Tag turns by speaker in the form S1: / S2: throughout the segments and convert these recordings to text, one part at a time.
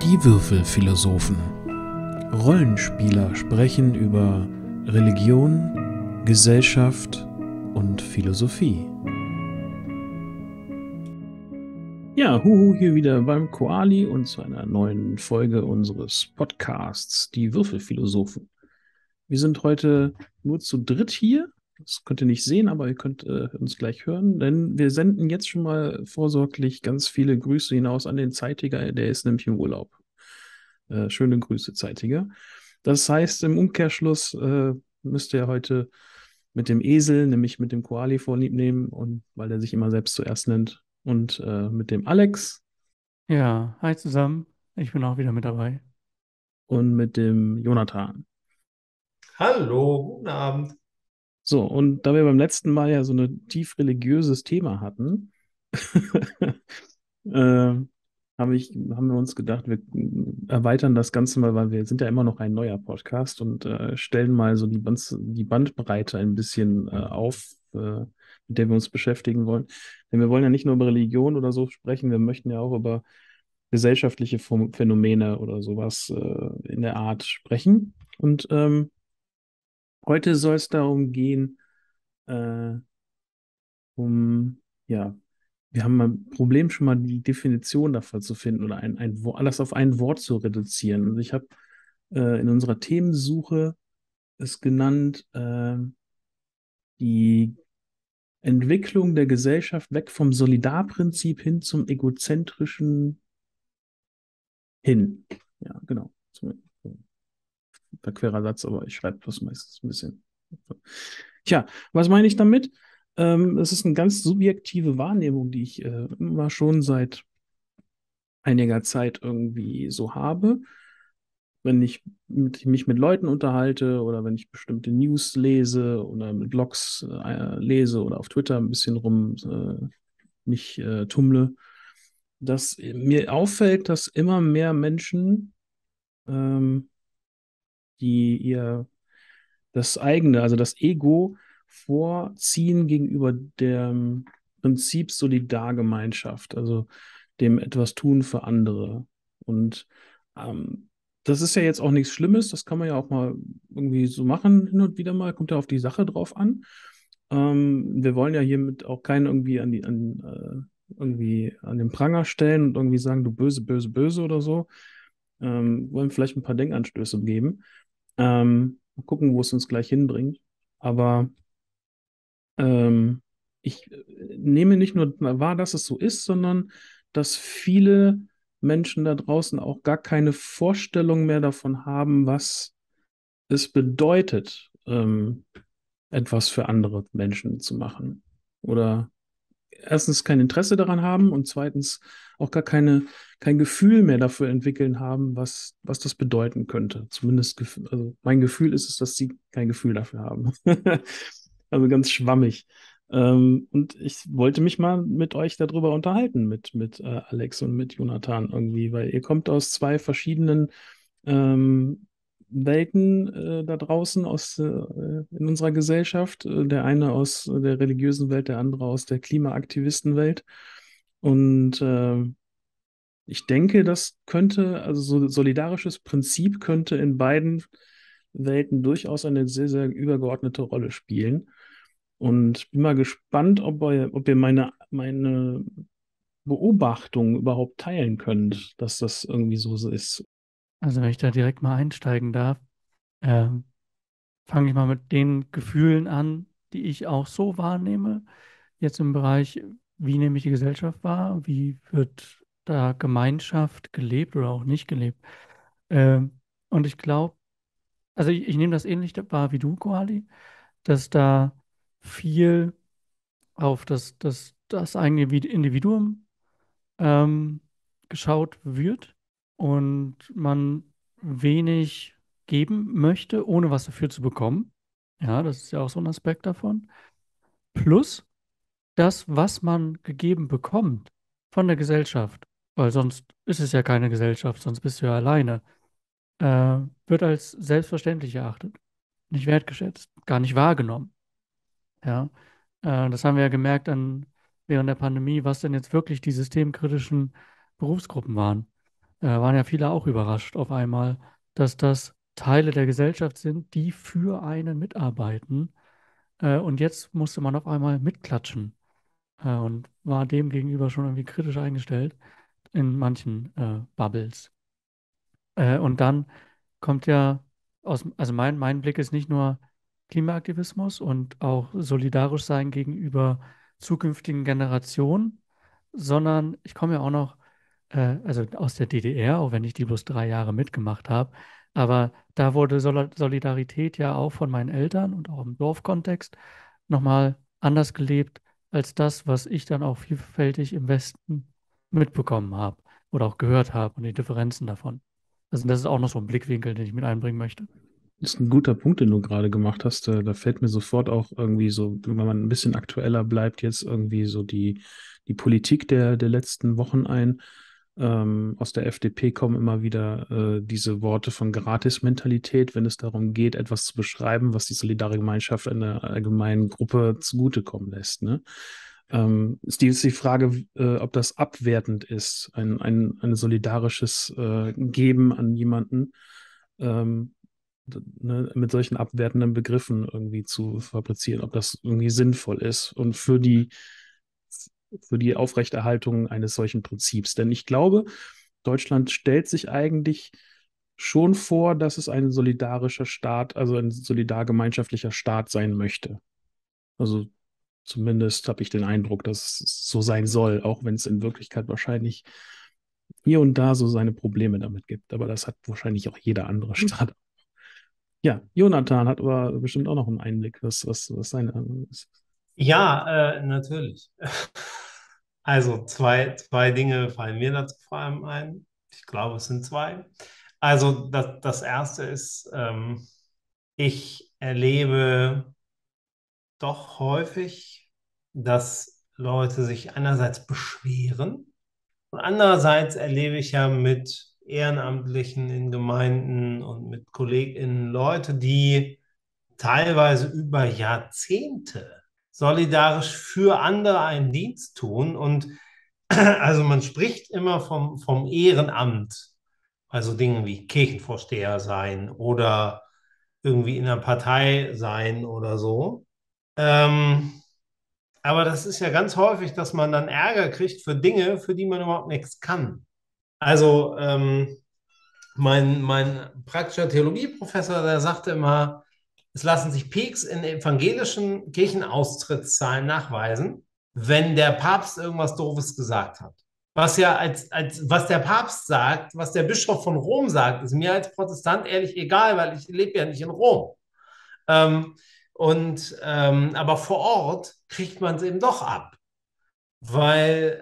S1: Die Würfelphilosophen. Rollenspieler sprechen über Religion, Gesellschaft und Philosophie. Ja, hier wieder beim Koali und zu einer neuen Folge unseres Podcasts, die Würfelphilosophen. Wir sind heute nur zu dritt hier. Das könnt ihr nicht sehen, aber ihr könnt uns gleich hören, denn wir senden jetzt schon mal vorsorglich ganz viele Grüße hinaus an den Zeitiger, der ist nämlich im Urlaub. Schöne Grüße, Zeitiger. Das heißt, im Umkehrschluss müsst ihr heute mit dem Esel, nämlich mit dem Koali vorlieb nehmen, und weil er sich immer selbst zuerst nennt, und mit dem Alex
S2: Ja, hi zusammen. Ich bin auch wieder mit dabei.
S1: und mit dem Jonathan.
S3: Hallo, guten Abend.
S1: So, und da wir beim letzten Mal ja so ein tief religiöses Thema hatten, äh, haben wir uns gedacht, wir erweitern das Ganze mal, weil wir sind ja immer noch ein neuer Podcast, und stellen mal so die Bandbreite ein bisschen auf, mit der wir uns beschäftigen wollen. Denn wir wollen ja nicht nur über Religion oder so sprechen, wir möchten ja auch über gesellschaftliche Phänomene oder sowas in der Art sprechen. Und heute soll es darum gehen, äh, ja, wir haben ein Problem, schon mal die Definition dafür zu finden oder alles auf ein Wort zu reduzieren. Also ich habe in unserer Themensuche es genannt, die Entwicklung der Gesellschaft weg vom Solidarprinzip hin zum egozentrischen hin. Ja, genau. Verquerer Satz, aber ich schreibe das meistens ein bisschen. Tja, was meine ich damit? Es ist eine ganz subjektive Wahrnehmung, die ich immer schon seit einiger Zeit irgendwie so habe. Wenn ich mich mit Leuten unterhalte oder wenn ich bestimmte News lese oder mit Blogs lese oder auf Twitter ein bisschen mich tummle, dass mir auffällt, dass immer mehr Menschen, ähm, die ihr das eigene, also das Ego, vorziehen gegenüber dem Prinzip Solidargemeinschaft, also dem etwas tun für andere. Und ähm, das ist ja jetzt auch nichts Schlimmes, das kann man ja auch mal irgendwie so machen, hin und wieder mal, kommt ja auf die Sache drauf an. Wir wollen ja hiermit auch keinen irgendwie irgendwie an den Pranger stellen und irgendwie sagen, du böse, böse, böse oder so. Wollen vielleicht ein paar Denkanstöße geben. Mal gucken, wo es uns gleich hinbringt. Aber ähm, ich nehme nicht nur wahr, dass es so ist, sondern dass viele Menschen da draußen auch gar keine Vorstellung mehr davon haben, was es bedeutet, etwas für andere Menschen zu machen. Oder erstens kein Interesse daran haben und zweitens auch kein Gefühl mehr dafür entwickeln haben, was das bedeuten könnte. Zumindest, also mein Gefühl ist es, dass sie kein Gefühl dafür haben. Also ganz schwammig. Und ich wollte mich mal mit euch darüber unterhalten, mit Alex und mit Jonathan irgendwie, weil ihr kommt aus zwei verschiedenen ähm, Welten da draußen in unserer Gesellschaft. Der eine aus der religiösen Welt, der andere aus der Klimaaktivistenwelt. Und ich denke, also so solidarisches Prinzip könnte in beiden Welten durchaus eine sehr, sehr übergeordnete Rolle spielen. Und bin mal gespannt, ob ihr meine Beobachtung überhaupt teilen könnt, dass das irgendwie so ist.
S2: Also wenn ich da direkt mal einsteigen darf, ähm, fange ich mal mit den Gefühlen an, die ich auch so wahrnehme. Jetzt im Bereich, wie nehme ich die Gesellschaft wahr? Wie wird da Gemeinschaft gelebt oder auch nicht gelebt? Und ich glaube, also ich nehme das ähnlich wahr wie du, Koali, dass da viel auf das eigene Individuum ähm, geschaut wird und man wenig geben möchte, ohne was dafür zu bekommen. Ja, das ist ja auch so ein Aspekt davon. Plus das, was man gegeben bekommt von der Gesellschaft, weil sonst ist es ja keine Gesellschaft, sonst bist du ja alleine, wird als selbstverständlich erachtet, nicht wertgeschätzt, gar nicht wahrgenommen. Ja, das haben wir ja gemerkt während der Pandemie, was denn jetzt wirklich die systemkritischen Berufsgruppen waren. waren ja viele auch überrascht auf einmal, dass das Teile der Gesellschaft sind, die für einen mitarbeiten. Und jetzt musste man auf einmal mitklatschen und war dem gegenüber schon irgendwie kritisch eingestellt in manchen Bubbles. Und dann kommt ja also mein Blick ist nicht nur Klimaaktivismus und auch solidarisch sein gegenüber zukünftigen Generationen, sondern ich komme ja auch noch, also aus der DDR, auch wenn ich die bloß 3 Jahre mitgemacht habe, aber da wurde Solidarität ja auch von meinen Eltern und auch im Dorfkontext nochmal anders gelebt als das, was ich dann auch vielfältig im Westen mitbekommen habe oder auch gehört habe und die Differenzen davon. Also das ist auch noch so ein Blickwinkel, den ich mit einbringen möchte.
S1: Das ist ein guter Punkt, den du gerade gemacht hast. Da fällt mir sofort auch irgendwie so, wenn man ein bisschen aktueller bleibt, jetzt irgendwie so die Politik der letzten Wochen ein. Aus der FDP kommen immer wieder diese Worte von Gratis-Mentalität, wenn es darum geht, etwas zu beschreiben, was die solidare Gemeinschaft einer allgemeinen Gruppe zugutekommen lässt. Ne? Ist die Frage, ob das abwertend ist, ein solidarisches Geben an jemanden. Ähm, ne, mit solchen abwertenden Begriffen irgendwie zu fabrizieren, ob das irgendwie sinnvoll ist und für die Aufrechterhaltung eines solchen Prinzips. Denn ich glaube, Deutschland stellt sich eigentlich schon vor, dass es ein solidarischer Staat, also ein solidargemeinschaftlicher Staat sein möchte. Also zumindest habe ich den Eindruck, dass es so sein soll, auch wenn es in Wirklichkeit wahrscheinlich hier und da so seine Probleme damit gibt. Aber das hat wahrscheinlich auch jeder andere Staat. Ja, Jonathan hat aber bestimmt auch noch einen Einblick, was seine ist.
S3: Ja, natürlich. Also zwei Dinge fallen mir dazu vor allem ein. Ich glaube, es sind zwei. Also das erste ist, ich erlebe doch häufig, dass Leute sich einerseits beschweren und andererseits erlebe ich ja mit Ehrenamtlichen in Gemeinden und mit KollegInnen Leute, die teilweise über Jahrzehnte solidarisch für andere einen Dienst tun. Und also man spricht immer vom Ehrenamt, also Dinge wie Kirchenvorsteher sein oder irgendwie in einer Partei sein oder so. Ähm, aber das ist ja ganz häufig, dass man dann Ärger kriegt für Dinge, für die man überhaupt nichts kann. Also mein praktischer Theologieprofessor, der sagte immer, es lassen sich Peaks in evangelischen Kirchenaustrittszahlen nachweisen, wenn der Papst irgendwas Doofes gesagt hat. Was ja was der Papst sagt, was der Bischof von Rom sagt, ist mir als Protestant ehrlich egal, weil ich lebe ja nicht in Rom. Ähm, aber vor Ort kriegt man es eben doch ab, weil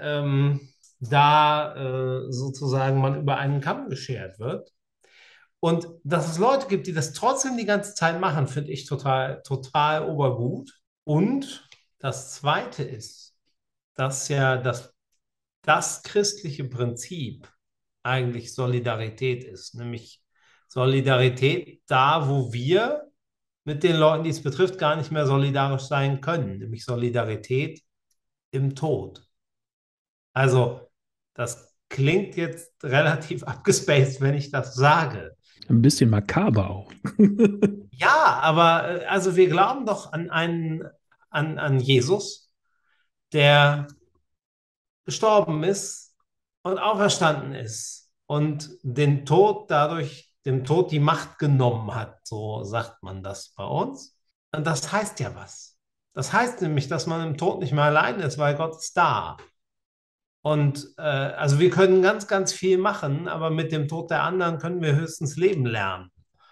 S3: da sozusagen man über einen Kamm geschert wird. Und dass es Leute gibt, die das trotzdem die ganze Zeit machen, finde ich total obergut. Und das Zweite ist, dass ja das christliche Prinzip eigentlich Solidarität ist, nämlich Solidarität da, wo wir mit den Leuten, die es betrifft, gar nicht mehr solidarisch sein können, nämlich Solidarität im Tod. Also, das klingt jetzt relativ abgespaced, wenn ich das sage.
S1: Ein bisschen makaber auch.
S3: Ja, aber also wir glauben doch an Jesus, der gestorben ist und auferstanden ist und den Tod dadurch, dem Tod die Macht genommen hat, so sagt man das bei uns. Und das heißt ja was. Das heißt nämlich, dass man im Tod nicht mehr allein ist, weil Gott ist da. Und also wir können ganz viel machen, aber mit dem Tod der anderen können wir höchstens leben lernen.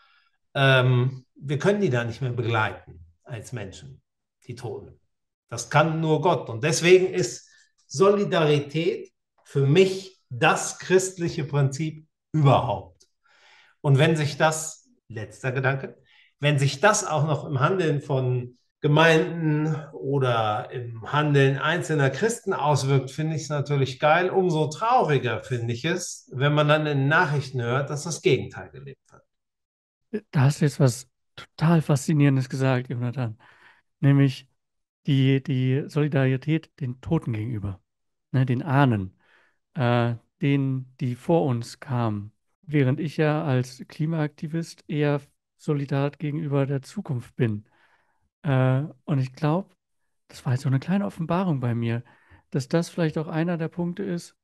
S3: Wir können die da nicht mehr begleiten als Menschen, die Toten. Das kann nur Gott. Und deswegen ist Solidarität für mich das christliche Prinzip überhaupt. Und wenn sich das, letzter Gedanke, wenn sich das auch noch im Handeln von Gemeinden oder im Handeln einzelner Christen auswirkt, finde ich es natürlich geil. Umso trauriger finde ich es, wenn man dann in den Nachrichten hört, dass das Gegenteil gelebt wird.
S2: Da hast du jetzt was total Faszinierendes gesagt, Jonathan, nämlich die Solidarität den Toten gegenüber, ne, den Ahnen, denen, die vor uns kamen. Während ich ja als Klimaaktivist eher solidar gegenüber der Zukunft bin. Und ich glaube, das war jetzt so eine kleine Offenbarung bei mir, dass das vielleicht auch einer der Punkte ist,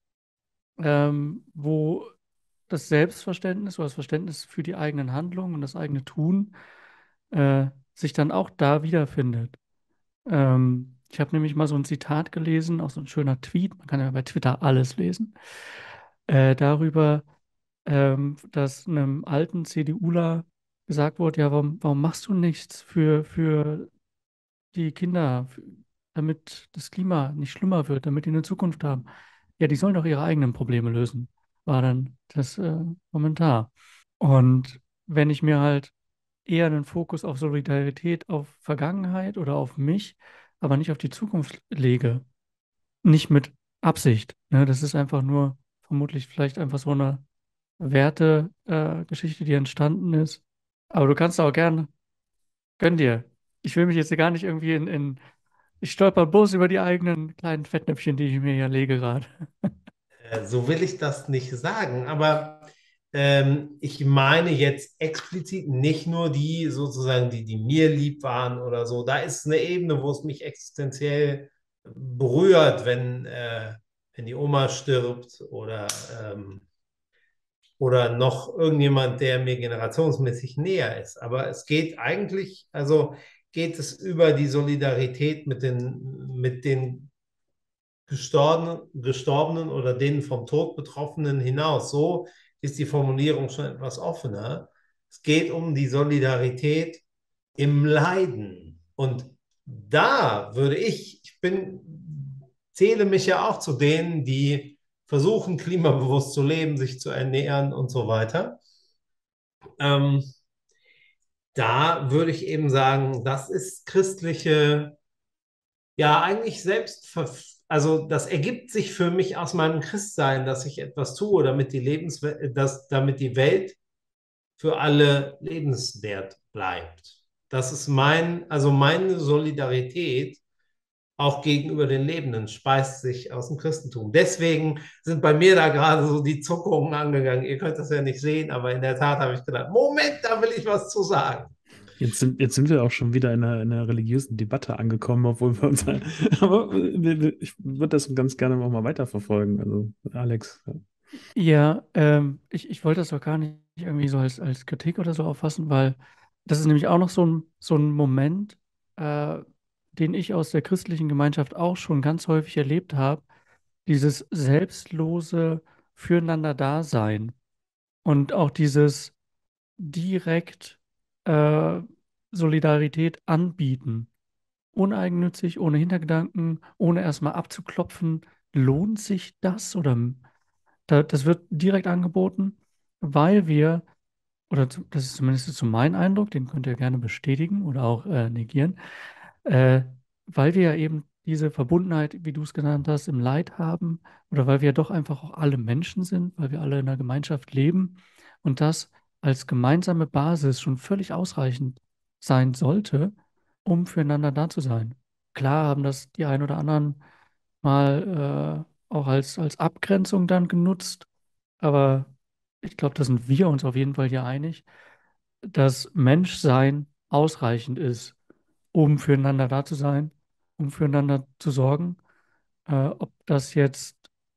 S2: wo das Selbstverständnis oder das Verständnis für die eigenen Handlungen und das eigene Tun sich dann auch da wiederfindet. Ich habe nämlich mal so ein Zitat gelesen, auch so ein schöner Tweet, man kann ja bei Twitter alles lesen, darüber, dass einem alten CDUler gesagt wurde, ja, warum machst du nichts für die Kinder, damit das Klima nicht schlimmer wird, damit die eine Zukunft haben? Ja, die sollen doch ihre eigenen Probleme lösen, war dann das Kommentar. Und wenn ich mir halt eher einen Fokus auf Solidarität, auf Vergangenheit oder auf mich, aber nicht auf die Zukunft lege, nicht mit Absicht, ne? Das ist einfach nur vermutlich vielleicht einfach so eine Werte-Geschichte, die entstanden ist. Aber du kannst auch gern, gönn dir. Ich will mich jetzt hier gar nicht irgendwie ich stolper bloß über die eigenen kleinen Fettnäpfchen, die ich mir hier lege gerade.
S3: So will ich das nicht sagen, aber ich meine jetzt explizit nicht nur die sozusagen, die mir lieb waren oder so. Da ist eine Ebene, wo es mich existenziell berührt, wenn die Oma stirbt oder noch irgendjemand, der mir generationsmäßig näher ist. Aber es geht eigentlich, also geht es über die Solidarität mit den Gestorbenen oder den vom Tod Betroffenen hinaus. So ist die Formulierung schon etwas offener. Es geht um die Solidarität im Leiden. Und da würde zähle mich ja auch zu denen, die versuchen, klimabewusst zu leben, sich zu ernähren und so weiter. Ähm, Da würde ich eben sagen, das ist christliche, ja, eigentlich also das ergibt sich für mich aus meinem Christsein, dass ich etwas tue, damit die Welt für alle lebenswert bleibt. Das ist also meine Solidarität auch gegenüber den Lebenden speist sich aus dem Christentum. Deswegen sind bei mir da gerade so die Zuckungen angegangen. Ihr könnt das ja nicht sehen, aber in der Tat habe ich gedacht, Moment, da will ich was zu sagen.
S1: Jetzt sind wir auch schon wieder in einer religiösen Debatte angekommen, obwohl wir uns. Aber ich würde das ganz gerne auch mal weiterverfolgen. Also, Alex.
S2: Ja, ich wollte das auch gar nicht irgendwie so als Kritik oder so auffassen, weil das ist nämlich auch noch so ein Moment, äh, den ich aus der christlichen Gemeinschaft auch schon ganz häufig erlebt habe. Dieses selbstlose Füreinander-Dasein und auch dieses direkt äh, Solidarität anbieten. Uneigennützig, ohne Hintergedanken, ohne erstmal abzuklopfen, lohnt sich das? Oder das wird direkt angeboten, weil wir, das ist zumindest so mein Eindruck, den könnt ihr gerne bestätigen oder auch negieren, äh, weil wir ja eben diese Verbundenheit, wie du es genannt hast, im Leid haben oder weil wir doch einfach auch alle Menschen sind, weil wir alle in einer Gemeinschaft leben und das als gemeinsame Basis schon völlig ausreichend sein sollte, um füreinander da zu sein. Klar haben das die ein oder anderen mal auch als Abgrenzung dann genutzt, aber ich glaube, da sind wir uns auf jeden Fall hier einig, dass Menschsein ausreichend ist, um füreinander da zu sein, um füreinander zu sorgen. Ob das jetzt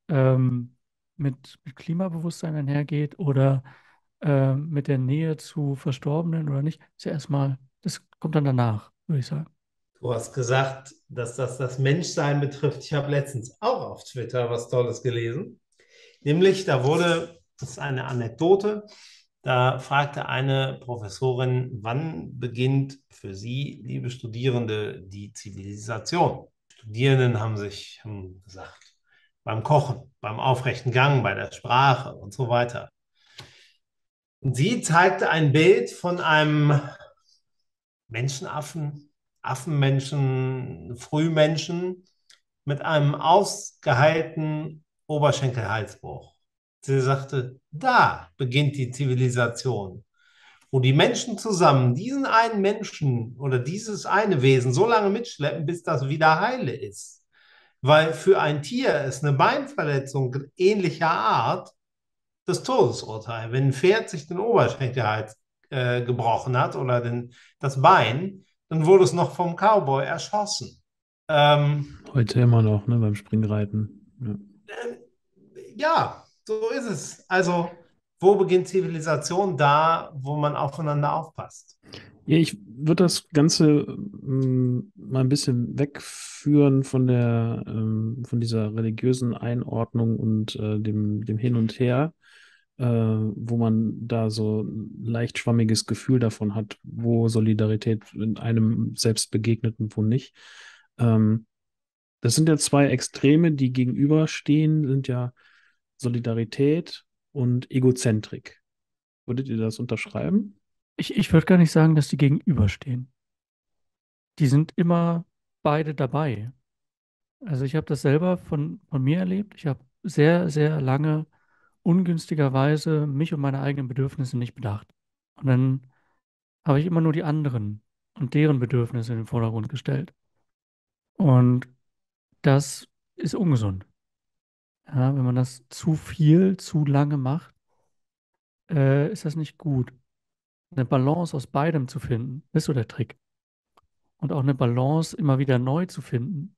S2: mit Klimabewusstsein einhergeht oder mit der Nähe zu Verstorbenen oder nicht, ist ja erstmal, das kommt dann danach, würde ich sagen.
S3: Du hast gesagt, dass das Menschsein betrifft. Ich habe letztens auch auf Twitter was Tolles gelesen. Nämlich, das ist eine Anekdote, da fragte eine Professorin, wann beginnt für Sie, liebe Studierende, die Zivilisation? Studierenden haben gesagt, beim Kochen, beim aufrechten Gang, bei der Sprache und so weiter. Und sie zeigte ein Bild von einem Menschenaffen, Affenmenschen, Frühmenschen mit einem ausgeheilten Oberschenkelhalsbruch. Sie sagte, da beginnt die Zivilisation, wo die Menschen zusammen diesen einen Menschen oder dieses eine Wesen so lange mitschleppen, bis das wieder heile ist. weil für ein Tier ist eine Beinverletzung ähnlicher Art das Todesurteil. Wenn ein Pferd sich den Oberschenkel halt gebrochen hat oder das Bein, dann wurde es noch vom Cowboy erschossen.
S1: Heute immer noch, ne, beim Springreiten. Ja.
S3: Ja, so ist es. Also, wo beginnt Zivilisation? Da, wo man aufeinander aufpasst.
S1: Ja, ich würde das Ganze mal ein bisschen wegführen von dieser religiösen Einordnung und dem Hin und Her, wo man da so ein leicht schwammiges Gefühl davon hat, wo Solidarität in einem selbst begegnet und wo nicht. Ähm, Das sind ja zwei Extreme, die gegenüberstehen, sind ja Solidarität und Egozentrik. Würdet ihr das unterschreiben?
S2: Ich würde gar nicht sagen, dass die gegenüberstehen. Die sind immer beide dabei. Also ich habe das selber von mir erlebt. Ich habe sehr, sehr lange ungünstigerweise mich und meine eigenen Bedürfnisse nicht bedacht. Und dann habe ich immer nur die anderen und deren Bedürfnisse in den Vordergrund gestellt. Und das ist ungesund. Ja, wenn man das zu viel, zu lange macht, ist das nicht gut. Eine Balance aus beidem zu finden, ist so der Trick. Und auch eine Balance immer wieder neu zu finden,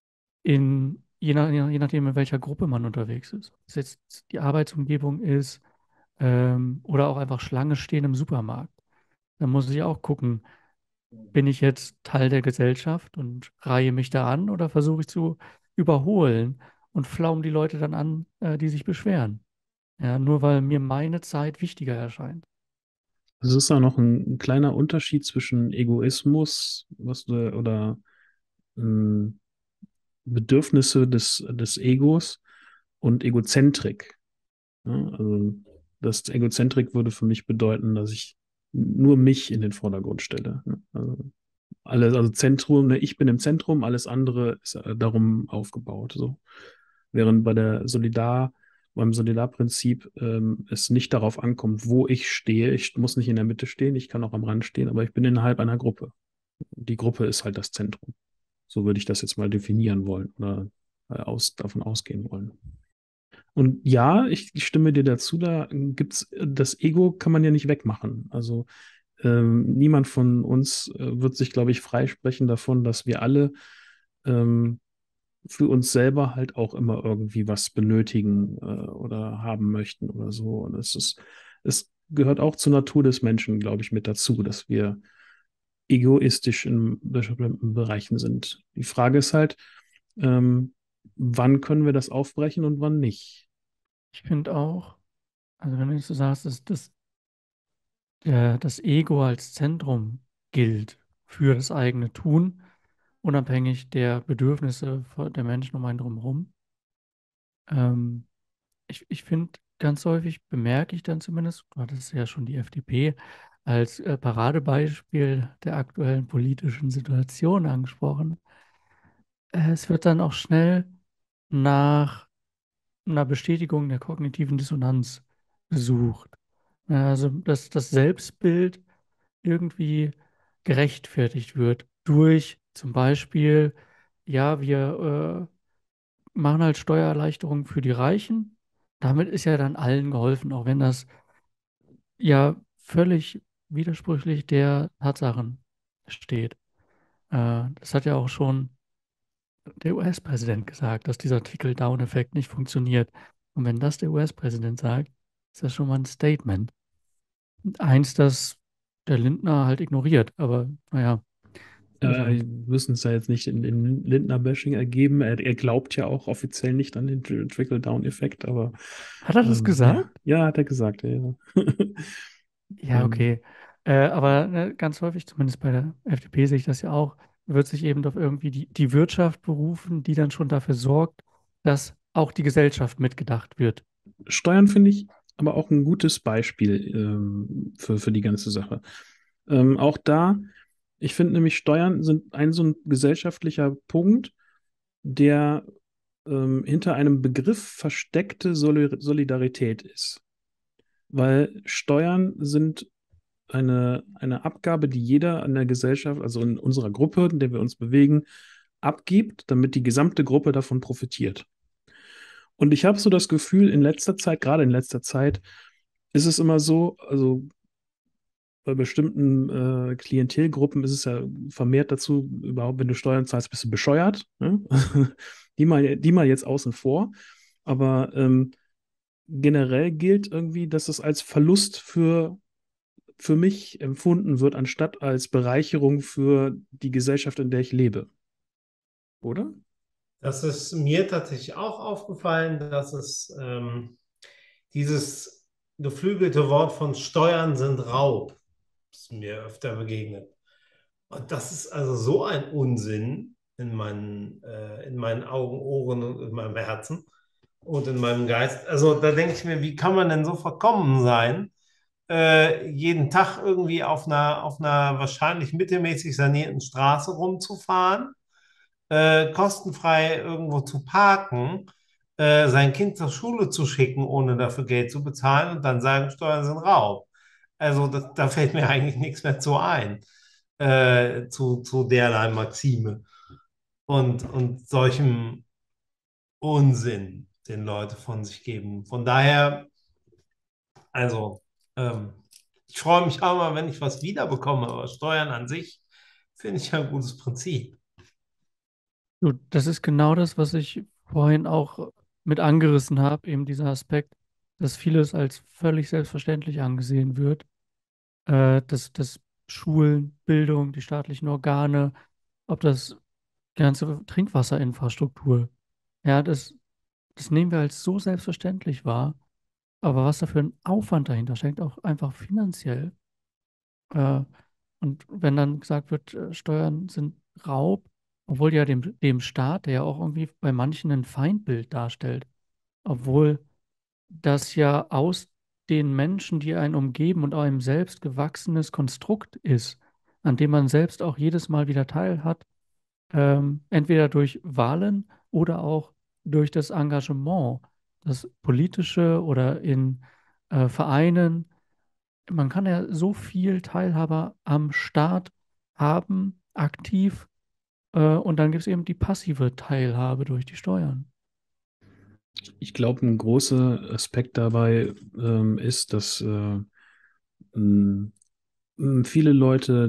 S2: je nachdem, in welcher Gruppe man unterwegs ist. Ob es jetzt die Arbeitsumgebung ist, oder auch einfach Schlange stehen im Supermarkt. Da muss ich auch gucken, bin ich jetzt Teil der Gesellschaft und reihe mich da an oder versuche ich zu überholen und flaum die Leute dann an, die sich beschweren. Ja, nur weil mir meine Zeit wichtiger erscheint.
S1: Es ist auch noch ein kleiner Unterschied zwischen Egoismus, oder ähm, Bedürfnisse des Egos und Egozentrik. Ja, also das Egozentrik würde für mich bedeuten, dass ich nur mich in den Vordergrund stelle. Ne? Also Zentrum, ne, ich bin im Zentrum, alles andere ist darum aufgebaut. So. Während beim Solidarprinzip es nicht darauf ankommt, wo ich stehe. Ich muss nicht in der Mitte stehen, ich kann auch am Rand stehen, aber ich bin innerhalb einer Gruppe. Die Gruppe ist halt das Zentrum. So würde ich das jetzt mal definieren wollen oder davon ausgehen wollen. Und ja, ich stimme dir dazu, da gibt's, das Ego kann man ja nicht wegmachen. Also niemand von uns wird sich, glaube ich, freisprechen davon, dass wir alle ähm, für uns selber halt auch immer irgendwie was benötigen oder haben möchten oder so. Und es gehört auch zur Natur des Menschen, glaube ich, mit dazu, dass wir egoistisch in bestimmten Bereichen sind. Die Frage ist halt, ähm, wann können wir das aufbrechen und wann nicht?
S2: Ich finde auch, also wenn du jetzt so sagst, dass das Ego als Zentrum gilt für das eigene Tun, unabhängig der Bedürfnisse der Menschen um einen drumherum. Ähm, ich finde, ganz häufig bemerke ich dann zumindest, du hattest ja schon die FDP als Paradebeispiel der aktuellen politischen Situation angesprochen. Es wird dann auch schnell nach einer Bestätigung der kognitiven Dissonanz gesucht. Ja, also, dass das Selbstbild irgendwie gerechtfertigt wird durch zum Beispiel, ja, wir machen halt Steuererleichterungen für die Reichen. Damit ist ja dann allen geholfen, auch wenn das ja völlig widersprüchlich der Tatsachen steht. Das hat ja auch schon der US-Präsident gesagt, dass dieser Trickle-Down-Effekt nicht funktioniert. Und wenn das der US-Präsident sagt, ist das schon mal ein Statement. Eins, das der Lindner halt ignoriert, aber naja, so ist er.
S1: Wir müssen es ja jetzt nicht in Lindner-Bashing ergeben. Er glaubt ja auch offiziell nicht an den Trickle-Down-Effekt, aber
S2: Hat er das
S1: ja,
S2: gesagt?
S1: ja, hat er gesagt, ja. Ja.
S2: Ja, okay. Aber ganz häufig, zumindest bei der FDP sehe ich das ja auch, wird sich eben auf irgendwie die Wirtschaft berufen, die dann schon dafür sorgt, dass auch die Gesellschaft mitgedacht wird.
S1: Steuern finde ich aber auch ein gutes Beispiel für die ganze Sache. Auch da, ich finde nämlich, Steuern sind so ein gesellschaftlicher Punkt, der hinter einem Begriff versteckte Solidarität ist. Weil Steuern sind eine Abgabe, die jeder an der Gesellschaft, also in unserer Gruppe, in der wir uns bewegen, abgibt, damit die gesamte Gruppe davon profitiert. Und ich habe so das Gefühl, in letzter Zeit, gerade in letzter Zeit, ist es immer so, also bei bestimmten Klientelgruppen ist es ja vermehrt dazu, überhaupt, wenn du Steuern zahlst, bist du bescheuert. Ne? Die mal jetzt außen vor. Aber generell gilt irgendwie, dass es als Verlust für mich empfunden wird, anstatt als Bereicherung für die Gesellschaft, in der ich lebe. Oder?
S3: Das ist mir tatsächlich auch aufgefallen, dass es dieses geflügelte Wort von Steuern sind Raub, ist mir öfter begegnet. Und das ist also so ein Unsinn in meinen Augen, Ohren und in meinem Herzen und in meinem Geist. Also da denke ich mir, wie kann man denn so verkommen sein, jeden Tag irgendwie auf einer wahrscheinlich mittelmäßig sanierten Straße rumzufahren, kostenfrei irgendwo zu parken, sein Kind zur Schule zu schicken, ohne dafür Geld zu bezahlen und dann sagen, Steuern sind Raub. Also da fällt mir eigentlich nichts mehr zu ein, zu derlei Maxime und solchem Unsinn, den Leute von sich geben. Von daher, also, ähm, ich freue mich auch mal, wenn ich was wiederbekomme, aber Steuern an sich finde ich ein gutes Prinzip.
S2: Du, das ist genau das, was ich vorhin auch mit angerissen habe, eben dieser Aspekt, dass vieles als völlig selbstverständlich angesehen wird, dass Schulen, Bildung, die staatlichen Organe, ob das die ganze Trinkwasserinfrastruktur, ja, das nehmen wir als so selbstverständlich wahr, aber was da für ein Aufwand dahinter steckt, auch einfach finanziell. Äh, und wenn dann gesagt wird, Steuern sind Raub, obwohl ja dem Staat, der ja auch irgendwie bei manchen ein Feindbild darstellt, obwohl das ja aus den Menschen, die einen umgeben und einem selbst gewachsenes Konstrukt ist, an dem man selbst auch jedes Mal wieder teilhat, entweder durch Wahlen oder auch durch das Engagement, das politische oder in Vereinen. Man kann ja so viel Teilhabe am Staat haben, aktiv, und dann gibt es eben die passive Teilhabe durch die Steuern.
S1: Ich glaube, ein großer Aspekt dabei ist, dass m, viele Leute,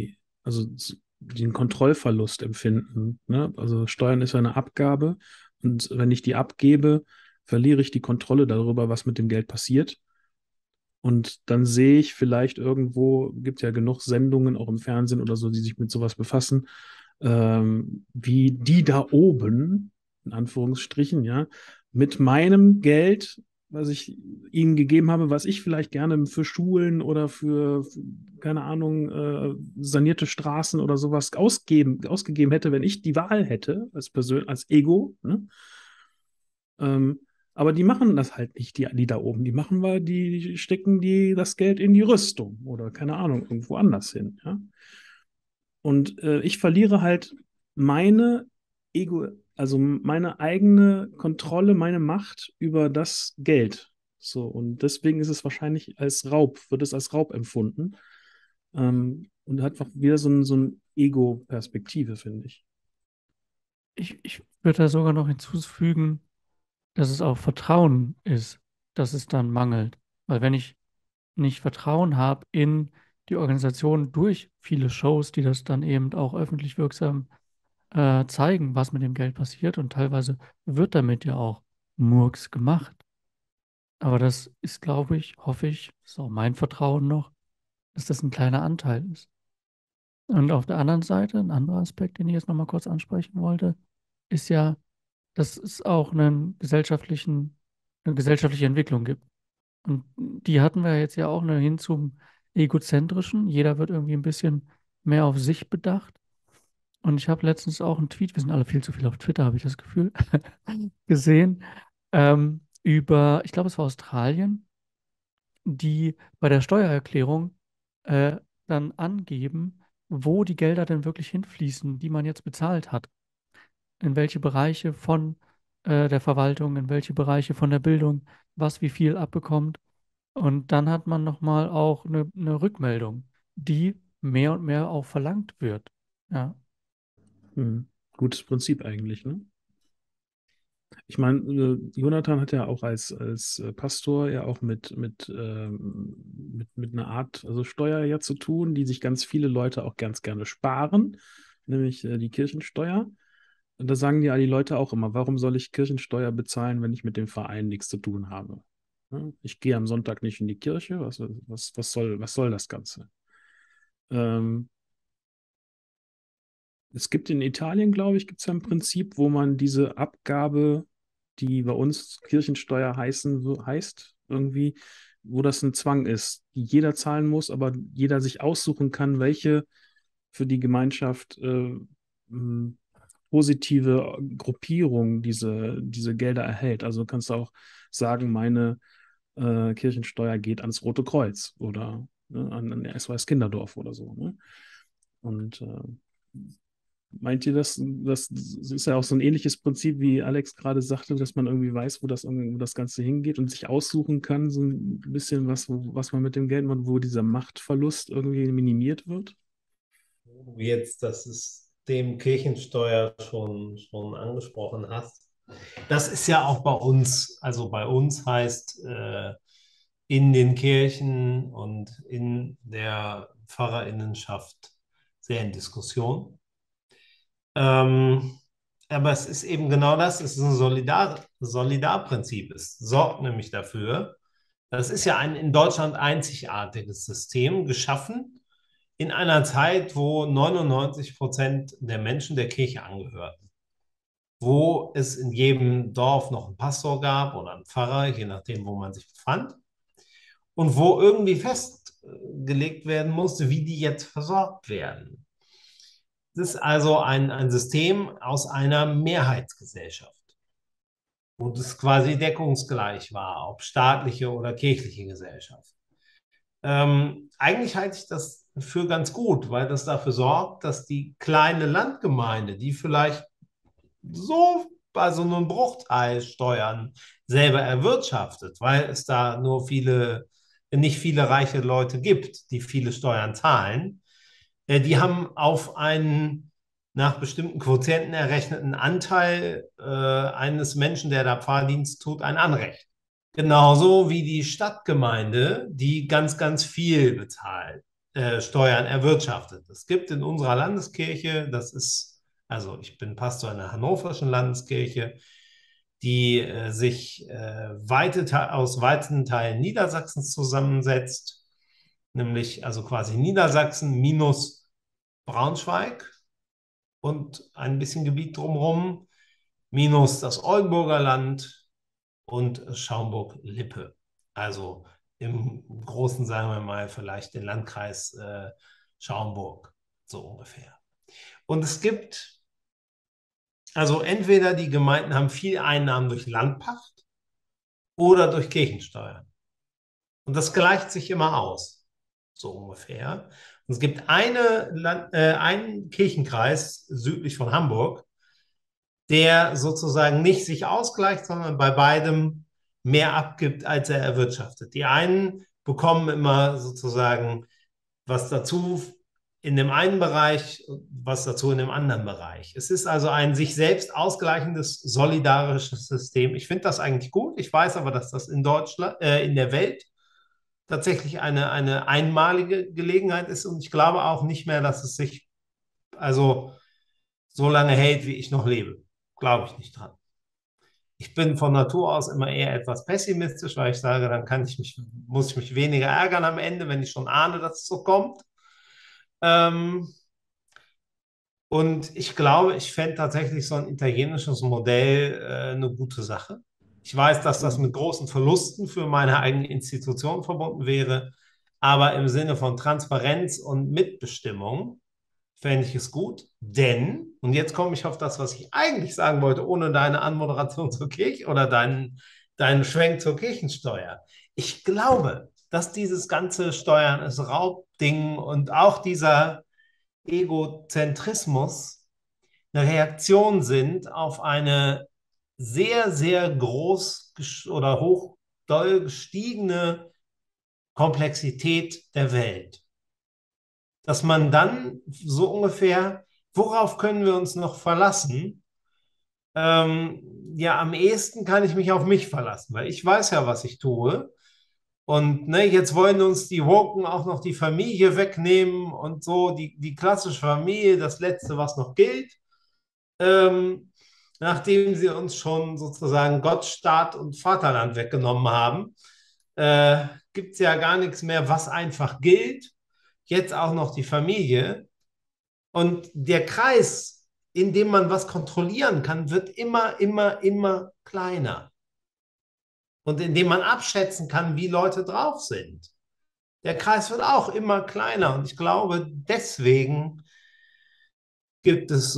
S1: den Kontrollverlust empfinden. Ne? Also Steuern ist ja eine Abgabe und wenn ich die abgebe, verliere ich die Kontrolle darüber, was mit dem Geld passiert. Und dann sehe ich vielleicht irgendwo, gibt ja genug Sendungen auch im Fernsehen oder so, die sich mit sowas befassen, wie die da oben, in Anführungsstrichen, ja, mit meinem Geld, was ich ihnen gegeben habe, was ich vielleicht gerne für Schulen oder für keine Ahnung, sanierte Straßen oder sowas ausgegeben hätte, wenn ich die Wahl hätte, als Ego, ne? Ähm, aber die machen das halt nicht, die da oben. Die stecken das Geld in die Rüstung oder keine Ahnung, irgendwo anders hin. Ja? Und ich verliere halt meine Ego, also meine eigene Kontrolle, meine Macht über das Geld. So, und deswegen ist es wahrscheinlich wird es als Raub empfunden. Und hat einfach wieder so ein Ego-Perspektive, finde ich.
S2: Ich würde da sogar noch hinzufügen, dass es auch Vertrauen ist, dass es dann mangelt. Weil wenn ich nicht Vertrauen habe in die Organisation durch viele Shows, die das dann eben auch öffentlich wirksam zeigen, was mit dem Geld passiert, und teilweise wird damit ja auch Murks gemacht. Aber das ist, glaube ich, hoffe ich, ist auch mein Vertrauen noch, dass das ein kleiner Anteil ist. Und auf der anderen Seite, ein anderer Aspekt, den ich jetzt nochmal kurz ansprechen wollte, ist ja, dass es auch eine gesellschaftliche Entwicklung gibt. Und die hatten wir jetzt ja auch hin zum Egozentrischen. Jeder wird irgendwie ein bisschen mehr auf sich bedacht. Und ich habe letztens auch einen Tweet, wir sind alle viel zu viel auf Twitter, habe ich das Gefühl, gesehen, über, ich glaube, es war Australien, die bei der Steuererklärung äh, dann angeben, wo die Gelder denn wirklich hinfließen, die man jetzt bezahlt hat. In welche Bereiche von der Verwaltung, in welche Bereiche von der Bildung, was wie viel abbekommt. Und dann hat man nochmal auch eine Rückmeldung, die mehr und mehr auch verlangt wird. Ja.
S1: Hm. Gutes Prinzip eigentlich, ne? Ich meine, Jonathan hat ja auch als Pastor ja auch mit einer Art, also Steuer ja zu tun, die sich ganz viele Leute auch ganz gerne sparen, nämlich die Kirchensteuer. Und da sagen ja die Leute auch immer, warum soll ich Kirchensteuer bezahlen, wenn ich mit dem Verein nichts zu tun habe? Ja, ich gehe am Sonntag nicht in die Kirche, was soll das Ganze? Ähm, Es gibt in Italien, glaube ich, gibt es ja ein Prinzip, wo man diese Abgabe, die bei uns Kirchensteuer heißt, irgendwie, wo das ein Zwang ist, die jeder zahlen muss, aber jeder sich aussuchen kann, welche für die Gemeinschaft m, positive Gruppierung diese Gelder erhält. Also kannst du auch sagen, meine Kirchensteuer geht ans Rote Kreuz oder an SOS Kinderdorf oder so. Ne? Und meint ihr, das ist ja auch so ein ähnliches Prinzip, wie Alex gerade sagte, dass man irgendwie weiß, wo das Ganze hingeht und sich aussuchen kann, so ein bisschen, was man mit dem Geld macht, wo dieser Machtverlust irgendwie minimiert wird?
S3: Wo du jetzt das System Kirchensteuer schon angesprochen hast. Das ist ja auch bei uns, also bei uns heißt in den Kirchen und in der Pfarrerinnenschaft sehr in Diskussion. Aber es ist eben genau das, es ist ein Solidarprinzip. Es sorgt nämlich dafür, das ist ja ein in Deutschland einzigartiges System, geschaffen in einer Zeit, wo 99% der Menschen der Kirche angehörten, wo es in jedem Dorf noch einen Pastor gab oder einen Pfarrer, je nachdem, wo man sich befand, und wo irgendwie festgelegt werden musste, wie die jetzt versorgt werden. Das ist also ein System aus einer Mehrheitsgesellschaft, wo das quasi deckungsgleich war, ob staatliche oder kirchliche Gesellschaft. Eigentlich halte ich das für ganz gut, weil das dafür sorgt, dass die kleine Landgemeinde, die vielleicht so bei so einem Bruchteil Steuern selber erwirtschaftet, weil es da nicht viele reiche Leute gibt, die viele Steuern zahlen, die haben auf einen nach bestimmten Quotienten errechneten Anteil eines Menschen, der da Pfarrdienst tut, ein Anrecht. Genauso wie die Stadtgemeinde, die ganz, ganz viel bezahlt, Steuern erwirtschaftet. Es gibt in unserer Landeskirche, also ich bin Pastor in der Hannoverschen Landeskirche, die sich aus weiten Teilen Niedersachsens zusammensetzt, nämlich also quasi Niedersachsen minus Braunschweig und ein bisschen Gebiet drumherum, minus das Oldenburger Land und Schaumburg-Lippe. Also im Großen, sagen wir mal, vielleicht den Landkreis Schaumburg, so ungefähr. Und es gibt, also entweder die Gemeinden haben viel Einnahmen durch Landpacht oder durch Kirchensteuern. Und das gleicht sich immer aus, so ungefähr. Und es gibt einen Kirchenkreis südlich von Hamburg, der sozusagen nicht sich ausgleicht, sondern bei beidem mehr abgibt, als er erwirtschaftet. Die einen bekommen immer sozusagen was dazu in dem einen Bereich, was dazu in dem anderen Bereich. Es ist also ein sich selbst ausgleichendes, solidarisches System. Ich finde das eigentlich gut. Ich weiß aber, dass das in Deutschland, in der Welt tatsächlich eine einmalige Gelegenheit ist und ich glaube auch nicht mehr, dass es sich also so lange hält, wie ich noch lebe. Glaube ich nicht dran. Ich bin von Natur aus immer eher etwas pessimistisch, weil ich sage, dann muss ich mich weniger ärgern am Ende, wenn ich schon ahne, dass es so kommt. Und ich glaube, ich fände tatsächlich so ein italienisches Modell eine gute Sache. Ich weiß, dass das mit großen Verlusten für meine eigene Institution verbunden wäre, aber im Sinne von Transparenz und Mitbestimmung fände ich es gut, denn, und jetzt komme ich auf das, was ich eigentlich sagen wollte, ohne deine Anmoderation zur Kirche oder deinen Schwenk zur Kirchensteuer. Ich glaube, dass dieses ganze Steuern ist Raubding und auch dieser Egozentrismus eine Reaktion sind auf eine sehr, sehr groß oder hoch doll gestiegene Komplexität der Welt. Dass man dann so ungefähr worauf können wir uns noch verlassen? Ja, am ehesten kann ich mich auf mich verlassen, weil ich weiß ja, was ich tue. Und ne, jetzt wollen uns die Woken auch noch die Familie wegnehmen und so, die klassische Familie, das Letzte, was noch gilt. Ähm, Nachdem sie uns schon sozusagen Gott, Staat und Vaterland weggenommen haben, gibt es ja gar nichts mehr, was einfach gilt. Jetzt auch noch die Familie. Und der Kreis, in dem man was kontrollieren kann, wird immer kleiner. Und in dem man abschätzen kann, wie Leute drauf sind. Der Kreis wird auch immer kleiner. Und ich glaube, deswegen gibt es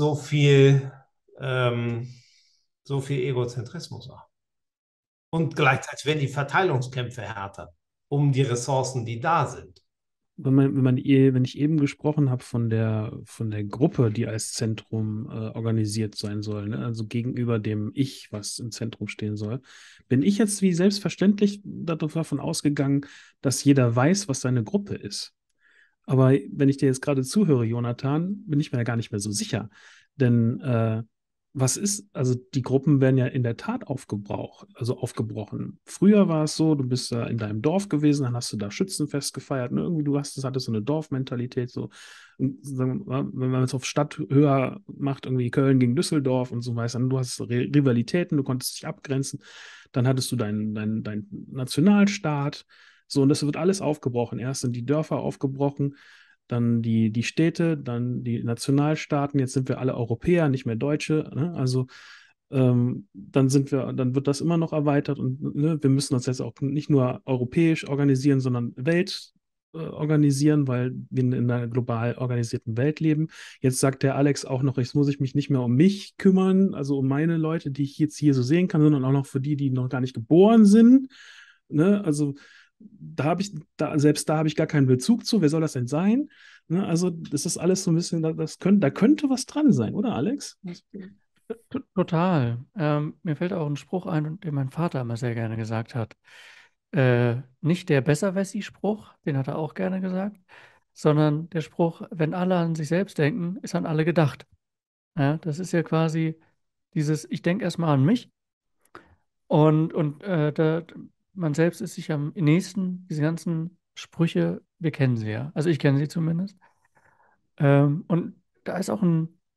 S3: ähm, so viel Egozentrismus auch. Und gleichzeitig werden die Verteilungskämpfe härter um die Ressourcen, die da sind.
S1: Wenn ich eben gesprochen habe von der Gruppe, die als Zentrum organisiert sein soll, ne? Also gegenüber dem Ich, was im Zentrum stehen soll, bin ich jetzt wie selbstverständlich davon ausgegangen, dass jeder weiß, was seine Gruppe ist. Aber wenn ich dir jetzt gerade zuhöre, Jonathan, bin ich mir ja gar nicht mehr so sicher. Denn was ist, also die Gruppen werden ja in der Tat also aufgebrochen. Früher war es so, du bist da in deinem Dorf gewesen, dann hast du da Schützenfest gefeiert. Ne? Irgendwie das hatte so eine Dorfmentalität. So, und sagen wir mal, wenn man es auf Stadt höher macht, irgendwie Köln gegen Düsseldorf und so weiter, du hast Rivalitäten, du konntest dich abgrenzen. Dann hattest du deinen Nationalstaat. So, und das wird alles aufgebrochen. Erst sind die Dörfer aufgebrochen, dann die Städte, dann die Nationalstaaten. Jetzt sind wir alle Europäer, nicht mehr Deutsche. Ne? Also dann wird das immer noch erweitert und ne, wir müssen uns jetzt auch nicht nur europäisch organisieren, sondern organisieren, weil wir in einer global organisierten Welt leben. Jetzt sagt der Alex auch noch, jetzt muss ich mich nicht mehr um mich kümmern, also um meine Leute, die ich jetzt hier so sehen kann, sondern auch noch für die, die noch gar nicht geboren sind. Ne? Also selbst da habe ich gar keinen Bezug zu. Wer soll das denn sein? Ne? Also, das ist alles so ein bisschen, da könnte was dran sein, oder, Alex?
S2: Total. Mir fällt auch ein Spruch ein, den mein Vater immer sehr gerne gesagt hat. Nicht der Besserwessi-Spruch, den hat er auch gerne gesagt, sondern der Spruch, wenn alle an sich selbst denken, ist an alle gedacht. Ja, das ist ja quasi dieses, ich denke erstmal an mich und man selbst ist sich am nächsten, diese ganzen Sprüche, wir kennen sie ja. Also ich kenne sie zumindest. Und da ist auch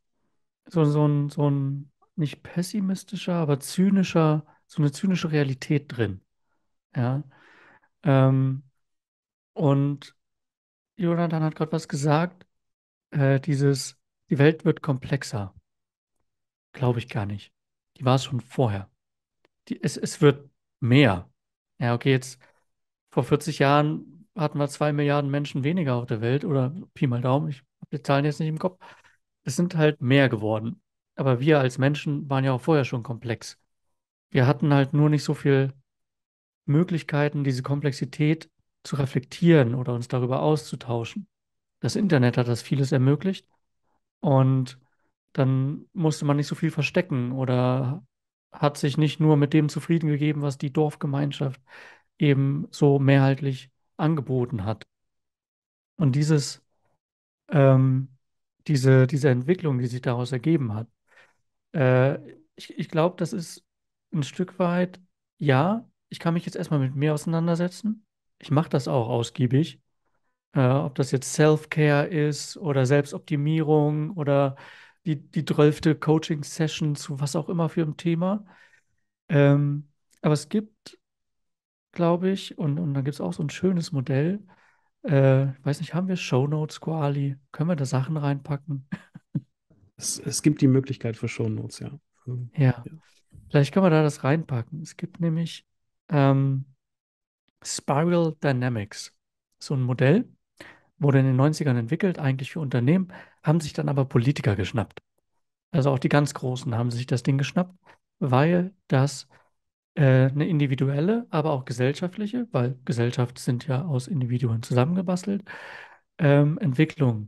S2: so ein nicht pessimistischer, aber so eine zynische Realität drin. Ja. Ähm, und Jonathan hat gerade was gesagt, dieses, die Welt wird komplexer. Glaube ich gar nicht. Die war es schon vorher. Es wird mehr. Ja, okay, jetzt vor 40 Jahren hatten wir 2 Milliarden Menschen weniger auf der Welt oder Pi mal Daumen, ich habe die Zahlen jetzt nicht im Kopf. Es sind halt mehr geworden. Aber wir als Menschen waren ja auch vorher schon komplex. Wir hatten halt nur nicht so viel Möglichkeiten, diese Komplexität zu reflektieren oder uns darüber auszutauschen. Das Internet hat das vieles ermöglicht und dann musste man nicht so viel verstecken oder hat sich nicht nur mit dem zufrieden gegeben, was die Dorfgemeinschaft eben so mehrheitlich angeboten hat. Und ähm, diese Entwicklung, die sich daraus ergeben hat, äh, ich glaube, das ist ein Stück weit, ja, ich kann mich jetzt erstmal mit mir auseinandersetzen. Ich mache das auch ausgiebig. Ob das jetzt Self-Care ist oder Selbstoptimierung oder die 12. Coaching-Session zu was auch immer für ein Thema. Ähm, aber es gibt, glaube ich, und dann gibt es auch so ein schönes Modell. Ich weiß nicht, haben wir Shownotes, Quali? Können wir da Sachen reinpacken?
S1: Es gibt die Möglichkeit für Shownotes, ja.
S2: Ja,
S1: Ja.
S2: vielleicht können wir da das reinpacken. Es gibt nämlich ähm, Spiral Dynamics, so ein Modell, wurde in den 90ern entwickelt, eigentlich für Unternehmen, haben sich dann aber Politiker geschnappt. Also auch die ganz Großen haben sich das Ding geschnappt, weil das eine individuelle, aber auch gesellschaftliche, weil Gesellschaft sind ja aus Individuen zusammengebastelt, Entwicklung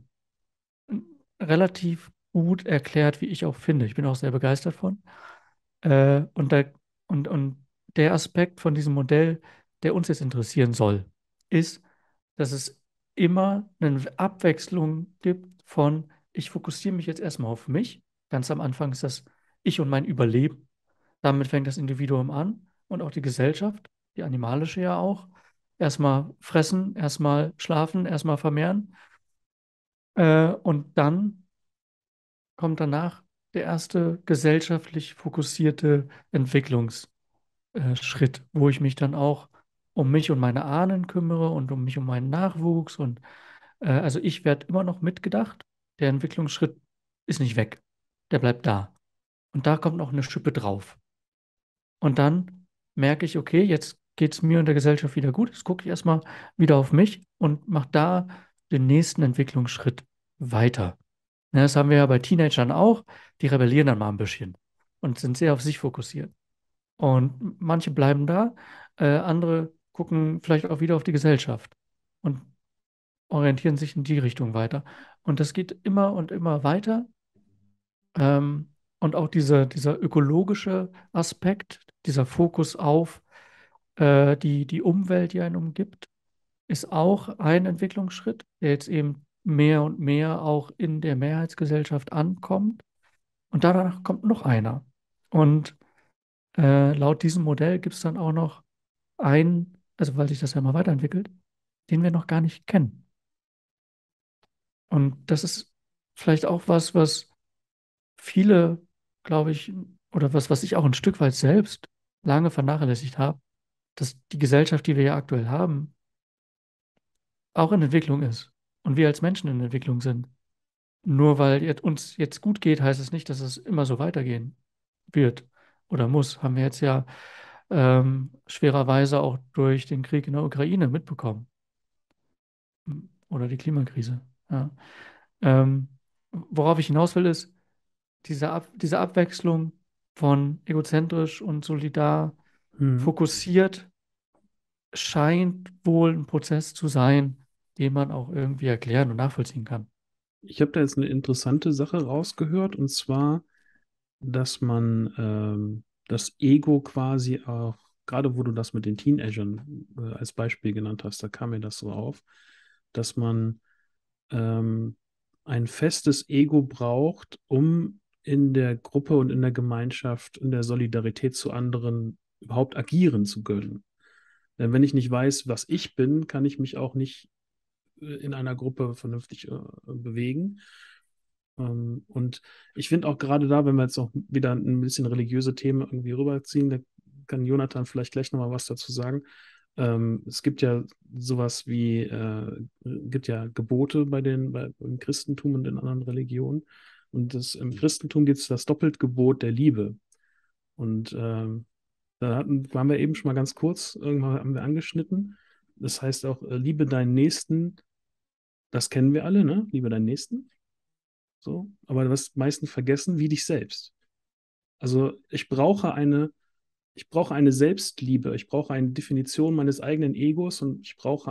S2: relativ gut erklärt, wie ich auch finde. Ich bin auch sehr begeistert von. Äh, und, der, und der Aspekt von diesem Modell, der uns jetzt interessieren soll, ist, dass es immer eine Abwechslung gibt von ich fokussiere mich jetzt erstmal auf mich. Ganz am Anfang ist das ich und mein Überleben. Damit fängt das Individuum an und auch die Gesellschaft, die animalische ja auch. Erstmal fressen, erstmal schlafen, erstmal vermehren. Und dann kommt danach der erste gesellschaftlich fokussierte Entwicklungsschritt, wo ich mich dann auch um mich und meine Ahnen kümmere und um mich und meinen Nachwuchs. Und also ich werde immer noch mitgedacht. Der Entwicklungsschritt ist nicht weg. Der bleibt da. Und da kommt noch eine Schippe drauf. Und dann merke ich, okay, jetzt geht es mir und der Gesellschaft wieder gut. Jetzt gucke ich erstmal wieder auf mich und mache da den nächsten Entwicklungsschritt weiter. Ja, das haben wir ja bei Teenagern auch. Die rebellieren dann mal ein bisschen und sind sehr auf sich fokussiert. Und manche bleiben da, andere gucken vielleicht auch wieder auf die Gesellschaft und orientieren sich in die Richtung weiter. Und das geht immer und immer weiter. Und auch dieser ökologische Aspekt, dieser Fokus auf die Umwelt, die einen umgibt, ist auch ein Entwicklungsschritt, der jetzt eben mehr und mehr auch in der Mehrheitsgesellschaft ankommt. Und danach kommt noch einer. Und laut diesem Modell gibt es dann auch noch einen, also weil sich das ja mal weiterentwickelt, den wir noch gar nicht kennen. Und das ist vielleicht auch was viele, glaube ich, oder was ich auch ein Stück weit selbst lange vernachlässigt habe, dass die Gesellschaft, die wir ja aktuell haben, auch in Entwicklung ist und wir als Menschen in Entwicklung sind. Nur weil uns jetzt gut geht, heißt es nicht, dass es immer so weitergehen wird oder muss. Haben wir jetzt ja schwererweise auch durch den Krieg in der Ukraine mitbekommen oder die Klimakrise. Ja. Ähm, worauf ich hinaus will, ist diese Abwechslung von egozentrisch und solidar
S1: Mhm.
S2: fokussiert scheint wohl ein Prozess zu sein, den man auch irgendwie erklären und nachvollziehen kann.
S1: Ich habe da jetzt eine interessante Sache rausgehört, und zwar, dass man das Ego quasi auch, gerade wo du das mit den Teenagern als Beispiel genannt hast, da kam mir das so auf, dass man ähm, ein festes Ego braucht, um in der Gruppe und in der Gemeinschaft, in der Solidarität zu anderen überhaupt agieren zu können. Denn wenn ich nicht weiß, was ich bin, kann ich mich auch nicht in einer Gruppe vernünftig bewegen. Und ich finde auch gerade da, wenn wir jetzt auch wieder ein bisschen religiöse Themen irgendwie rüberziehen, da kann Jonathan vielleicht gleich nochmal was dazu sagen. Es gibt ja sowas wie, gibt ja Gebote im Christentum und in anderen Religionen. Und im Christentum gibt es das Doppeltgebot der Liebe. Und waren wir eben schon mal ganz kurz, irgendwann haben wir angeschnitten. Das heißt auch, liebe deinen Nächsten, das kennen wir alle, ne? Liebe deinen Nächsten. So, aber was meisten vergessen, wie dich selbst. Also ich brauche eine Selbstliebe, ich brauche eine Definition meines eigenen Egos und ich brauche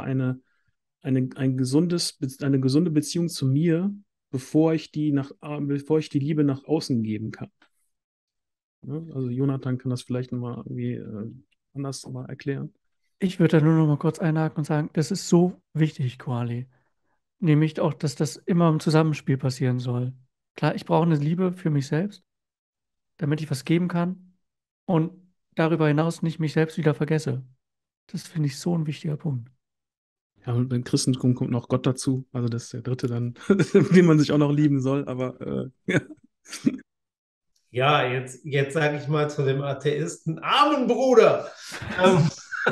S1: eine gesunde Beziehung zu mir, bevor ich die Liebe nach außen geben kann. Ja, also Jonathan kann das vielleicht nochmal irgendwie anders mal erklären.
S2: Ich würde da nur noch mal kurz einhaken und sagen, das ist so wichtig, Quali. Nämlich auch, dass das immer im Zusammenspiel passieren soll. Klar, ich brauche eine Liebe für mich selbst, damit ich was geben kann und darüber hinaus nicht mich selbst wieder vergesse. Das finde ich so ein wichtiger Punkt.
S1: Ja, und beim Christentum kommt noch Gott dazu. Also das ist der dritte dann, den man sich auch noch lieben soll. Aber ja.
S3: Ja, jetzt sage ich mal zu dem Atheisten, Amen, Bruder. Ähm,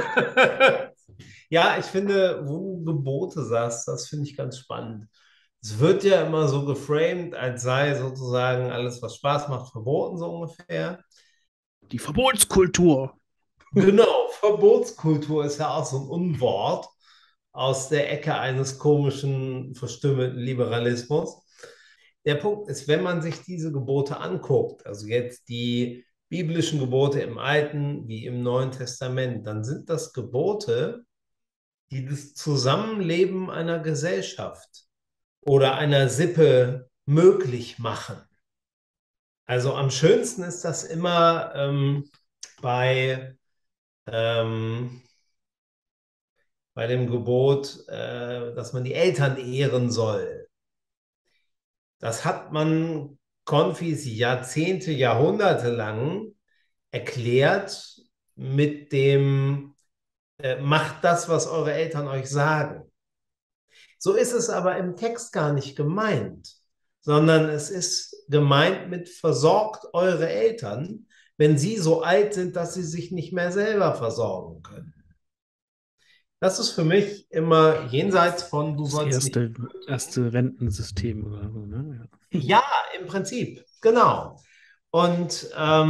S3: ja, ich finde, wo du Gebote sagst, das finde ich ganz spannend. Es wird ja immer so geframed, als sei sozusagen alles, was Spaß macht, verboten, so ungefähr.
S1: Die Verbotskultur.
S3: Genau, Verbotskultur ist ja auch so ein Unwort aus der Ecke eines komischen, verstümmelten Liberalismus. Der Punkt ist, wenn man sich diese Gebote anguckt, also jetzt die biblischen Gebote im Alten wie im Neuen Testament, dann sind das Gebote, die das Zusammenleben einer Gesellschaft oder einer Sippe möglich machen. Also am schönsten ist das immer bei, ähm, bei dem Gebot, dass man die Eltern ehren soll. Das hat man Konfis Jahrzehnte, Jahrhunderte lang erklärt mit dem, macht das, was eure Eltern euch sagen. So ist es aber im Text gar nicht gemeint, sondern es ist gemeint mit versorgt eure Eltern, wenn sie so alt sind, dass sie sich nicht mehr selber versorgen können. Das ist für mich immer jenseits von, du
S1: Das
S3: sollst nicht.
S1: erste Rentensystem oder so, ne? Ja.
S3: Ja, im Prinzip, genau. Und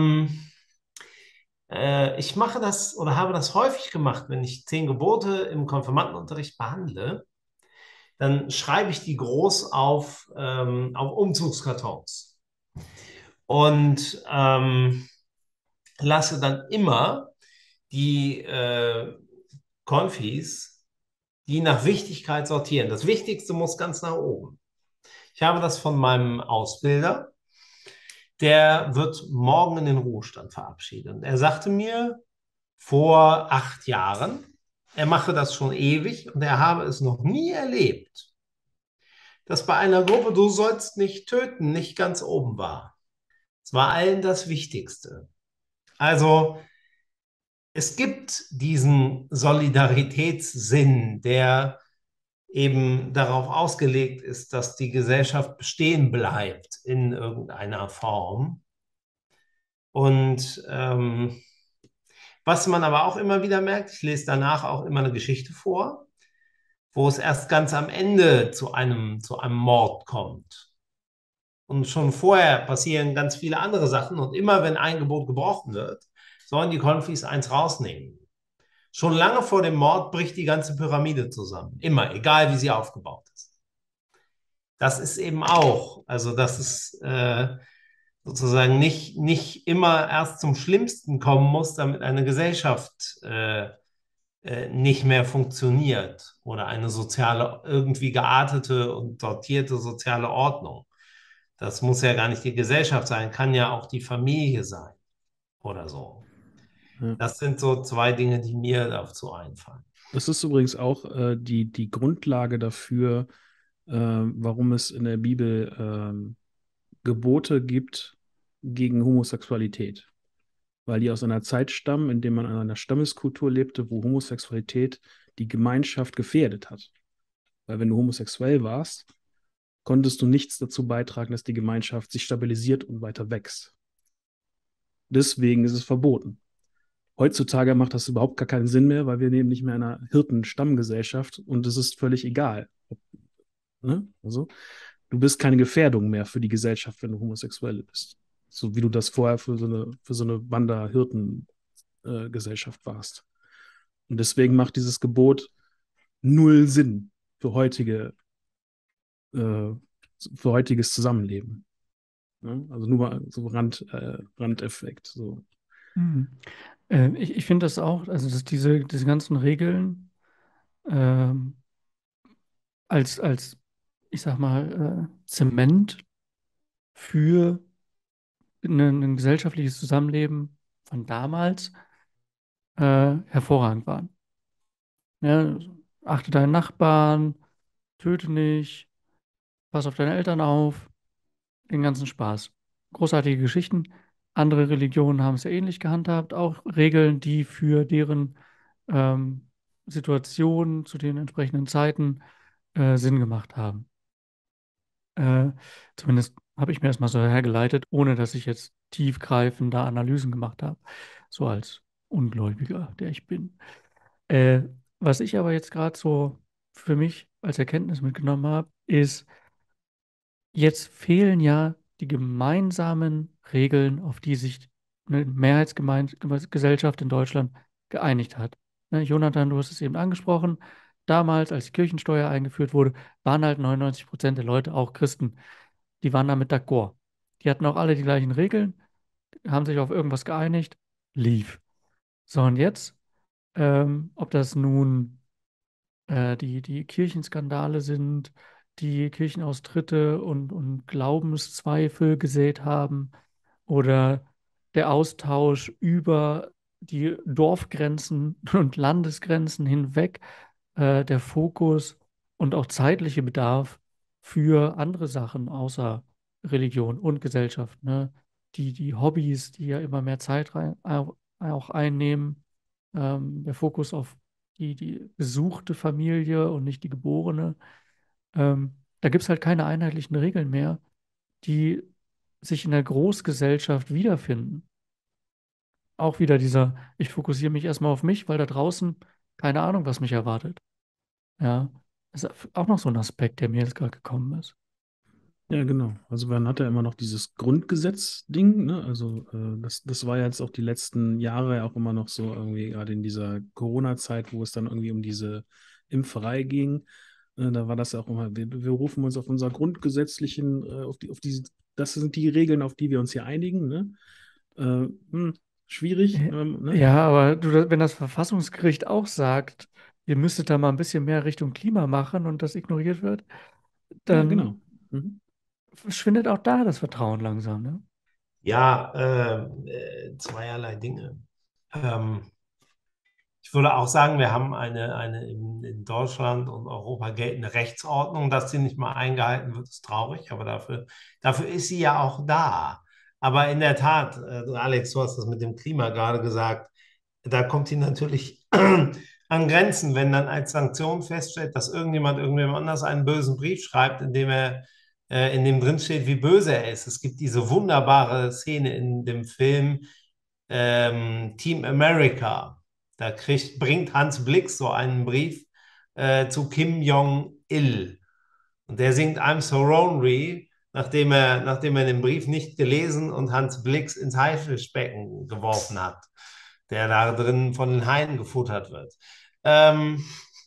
S3: ich mache das oder habe das häufig gemacht, wenn ich 10 Gebote im Konfirmandenunterricht behandle, dann schreibe ich die groß auf Umzugskartons und lasse dann immer die Konfis, die nach Wichtigkeit sortieren. Das Wichtigste muss ganz nach oben. Ich habe das von meinem Ausbilder. Der wird morgen in den Ruhestand verabschiedet. Und er sagte mir vor 8 Jahren, er mache das schon ewig und er habe es noch nie erlebt, dass bei einer Gruppe "Du sollst nicht töten" nicht ganz oben war. Es war allen das Wichtigste. Also es gibt diesen Solidaritätssinn, der eben darauf ausgelegt ist, dass die Gesellschaft bestehen bleibt in irgendeiner Form. Und was man aber auch immer wieder merkt, ich lese danach auch immer eine Geschichte vor, wo es erst ganz am Ende zu einem Mord kommt. Und schon vorher passieren ganz viele andere Sachen. Und immer wenn ein Gebot gebrochen wird, sollen die Konfis eins rausnehmen. Schon lange vor dem Mord bricht die ganze Pyramide zusammen. Immer, egal wie sie aufgebaut ist. Das ist eben auch, also das ist sozusagen nicht immer erst zum Schlimmsten kommen muss, damit eine Gesellschaft nicht mehr funktioniert oder eine soziale, irgendwie geartete und sortierte soziale Ordnung. Das muss ja gar nicht die Gesellschaft sein, kann ja auch die Familie sein oder so.
S1: Ja.
S3: Das sind so 2 Dinge, die mir dazu einfallen.
S1: Das ist übrigens auch die Grundlage dafür, warum es in der Bibel Gebote gibt gegen Homosexualität. Weil die aus einer Zeit stammen, in der man in einer Stammeskultur lebte, wo Homosexualität die Gemeinschaft gefährdet hat. Weil wenn du homosexuell warst, konntest du nichts dazu beitragen, dass die Gemeinschaft sich stabilisiert und weiter wächst. Deswegen ist es verboten. Heutzutage macht das überhaupt gar keinen Sinn mehr, weil wir leben nicht mehr in einer Hirten-Stammgesellschaft und es ist völlig egal. Ne? Also, du bist keine Gefährdung mehr für die Gesellschaft, wenn du homosexuell bist. So wie du das vorher für so eine Wander-Hirten-Gesellschaft warst. Und deswegen macht dieses Gebot null Sinn für für heutiges Zusammenleben. Ne? Also nur mal so Randeffekt. So.
S2: Mhm. Ich finde das auch, also dass diese ganzen Regeln ähm, als, ich sag mal, Zement für ein gesellschaftliches Zusammenleben von damals hervorragend waren. Ja, achte deinen Nachbarn, töte nicht, pass auf deine Eltern auf, den ganzen Spaß. Großartige Geschichten. Andere Religionen haben es ja ähnlich gehandhabt, auch Regeln, die für deren ähm, Situation zu den entsprechenden Zeiten Sinn gemacht haben. Äh, Zumindest habe ich mir das mal so hergeleitet, ohne dass ich jetzt tiefgreifende Analysen gemacht habe. So als Ungläubiger, der ich bin. Äh, Was ich aber jetzt gerade so für mich als Erkenntnis mitgenommen habe, ist, jetzt fehlen ja die gemeinsamen Regeln, auf die sich eine Mehrheitsgesellschaft in Deutschland geeinigt hat. Ne, Jonathan, du hast es eben angesprochen. Damals, als die Kirchensteuer eingeführt wurde, waren halt 99% der Leute auch Christen. Die waren damit d'accord. Die hatten auch alle die gleichen Regeln, haben sich auf irgendwas geeinigt, lief. So, und jetzt, ob das nun die Kirchenskandale sind, die Kirchenaustritte und Glaubenszweifel gesät haben oder der Austausch über die Dorfgrenzen und Landesgrenzen hinweg, der Fokus und auch zeitliche Bedarf für andere Sachen außer Religion und Gesellschaft, ne? Die Hobbys, die ja immer mehr Zeit auch einnehmen, der Fokus auf die gesuchte Familie und nicht die geborene. Da gibt es halt keine einheitlichen Regeln mehr, die sich in der Großgesellschaft wiederfinden. Auch wieder ich fokussiere mich erstmal auf mich, weil da draußen keine Ahnung, was mich erwartet. Ja, das ist auch noch so ein Aspekt, der mir jetzt gerade gekommen ist.
S1: Ja, genau. Also man hat ja immer noch dieses Grundgesetz-Ding, ne? Also das war ja jetzt auch die letzten Jahre ja auch immer noch so irgendwie, gerade in dieser Corona-Zeit, wo es dann irgendwie um diese Impferei ging. Da war das ja auch immer, wir rufen uns auf unser grundgesetzlichen, das sind die Regeln, auf die wir uns hier einigen, ne? Schwierig, ne?
S2: Ja, aber wenn das Verfassungsgericht auch sagt, ihr müsstet da mal ein bisschen mehr Richtung Klima machen und das ignoriert wird,
S1: Ja, genau.
S2: dann
S1: Mhm.
S2: verschwindet auch da das Vertrauen langsam, ne?
S3: Ja, zweierlei Dinge. Ähm, Ich würde auch sagen, wir haben eine in Deutschland und Europa geltende Rechtsordnung. Dass sie nicht mal eingehalten wird, ist traurig, aber dafür ist sie ja auch da. Aber in der Tat, Alex, du hast das mit dem Klima gerade gesagt, da kommt sie natürlich an Grenzen, wenn dann als Sanktion feststellt, dass irgendjemand irgendwem anders einen bösen Brief schreibt, in dem drin steht, wie böse er ist. Es gibt diese wunderbare Szene in dem Film Team America. Bringt Hans Blix so einen Brief zu Kim Jong-il. Und der singt I'm so lonely, nachdem er den Brief nicht gelesen und Hans Blix ins Haifischbecken geworfen hat, der da drin von den Haien gefuttert wird. Ähm,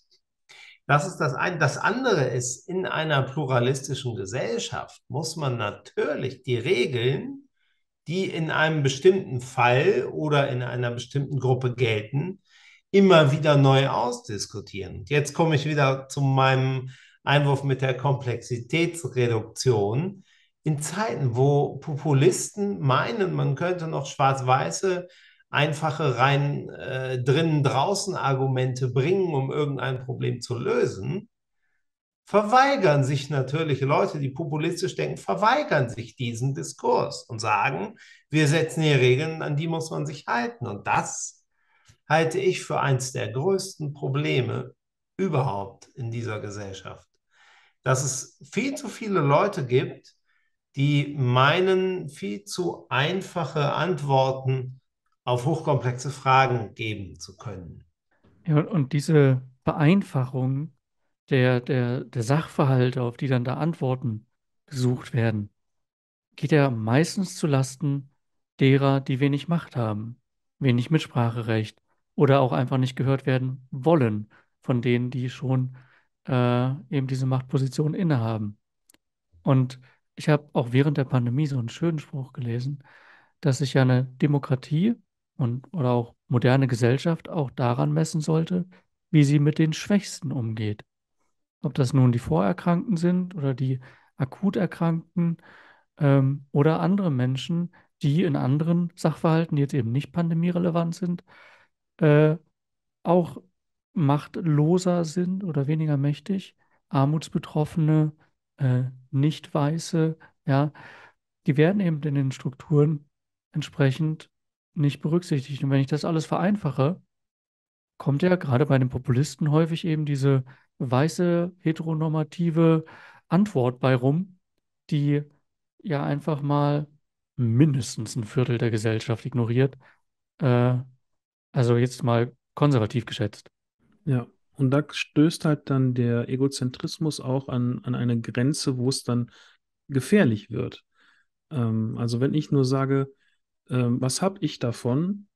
S3: Das ist das eine. Das andere ist, in einer pluralistischen Gesellschaft muss man natürlich die Regeln, die in einem bestimmten Fall oder in einer bestimmten Gruppe gelten, immer wieder neu ausdiskutieren. Jetzt komme ich wieder zu meinem Einwurf mit der Komplexitätsreduktion. In Zeiten, wo Populisten meinen, man könnte noch schwarz-weiße, einfache rein drinnen-draußen Argumente bringen, um irgendein Problem zu lösen, verweigern sich natürlich Leute, die populistisch denken, verweigern sich diesen Diskurs und sagen, wir setzen hier Regeln, an die muss man sich halten. Und das halte ich für eines der größten Probleme überhaupt in dieser Gesellschaft. Dass es viel zu viele Leute gibt, die meinen, viel zu einfache Antworten auf hochkomplexe Fragen geben zu können.
S2: Ja, und diese Vereinfachung der Sachverhalte, auf die dann da Antworten gesucht werden, geht ja meistens zu Lasten derer, die wenig Macht haben, wenig Mitspracherecht oder auch einfach nicht gehört werden wollen von denen, die schon eben diese Machtposition innehaben. Und ich habe auch während der Pandemie so einen schönen Spruch gelesen, dass sich ja eine Demokratie oder auch moderne Gesellschaft auch daran messen sollte, wie sie mit den Schwächsten umgeht. Ob das nun die Vorerkrankten sind oder die akut Erkrankten oder andere Menschen, die in anderen Sachverhalten, die jetzt eben nicht pandemierelevant sind, äh, auch machtloser sind oder weniger mächtig, Armutsbetroffene, Nicht-Weiße, ja, die werden eben in den Strukturen entsprechend nicht berücksichtigt. Und wenn ich das alles vereinfache, kommt ja gerade bei den Populisten häufig eben diese weiße, heteronormative Antwort bei rum, die ja einfach mal mindestens ein Viertel der Gesellschaft ignoriert. Äh, also jetzt mal konservativ geschätzt.
S1: Ja, und da stößt halt dann der Egozentrismus auch an eine Grenze, wo es dann gefährlich wird. Also wenn ich nur sage, was habe ich davon,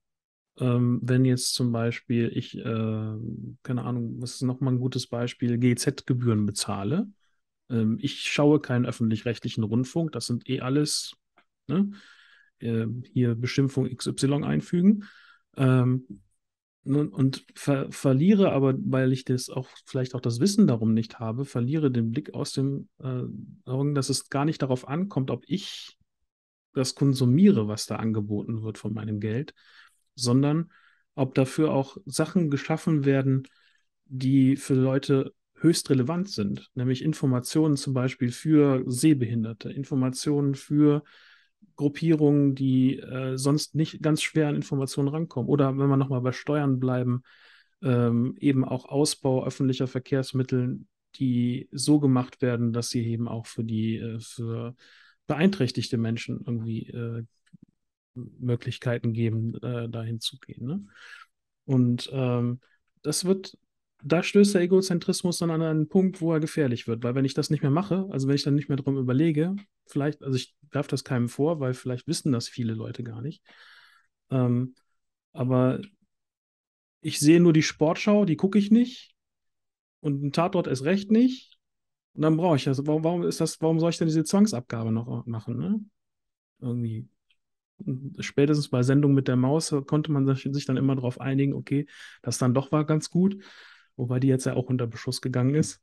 S1: wenn jetzt zum Beispiel ich, keine Ahnung, was ist nochmal ein gutes Beispiel, GEZ-Gebühren bezahle. Ich schaue keinen öffentlich-rechtlichen Rundfunk, das sind eh alles, ne? Hier Beschimpfung XY einfügen. Und verliere aber, weil ich das auch vielleicht auch das Wissen darum nicht habe, verliere den Blick aus dem Augen, dass es gar nicht darauf ankommt, ob ich das konsumiere, was da angeboten wird von meinem Geld, sondern ob dafür auch Sachen geschaffen werden, die für Leute höchst relevant sind, nämlich Informationen zum Beispiel für Sehbehinderte, Informationen für Gruppierungen, die sonst nicht ganz schwer an Informationen rankommen. Oder wenn wir nochmal bei Steuern bleiben, eben auch Ausbau öffentlicher Verkehrsmittel, die so gemacht werden, dass sie eben auch für beeinträchtigte Menschen irgendwie Möglichkeiten geben, dahin zu gehen. Ne? Und das wird, da stößt der Egozentrismus dann an einen Punkt, wo er gefährlich wird, weil wenn ich das nicht mehr mache, also wenn ich dann nicht mehr drum überlege, vielleicht, also ich werfe das keinem vor, weil vielleicht wissen das viele Leute gar nicht, aber ich sehe nur die Sportschau, die gucke ich nicht und einen Tatort erst recht nicht. Und dann brauche ich das. Warum ist das, warum soll ich denn diese Zwangsabgabe noch machen, ne? Irgendwie. Spätestens bei Sendung mit der Maus konnte man sich dann immer darauf einigen, okay, das dann doch war ganz gut, wobei die jetzt ja auch unter Beschuss gegangen ist.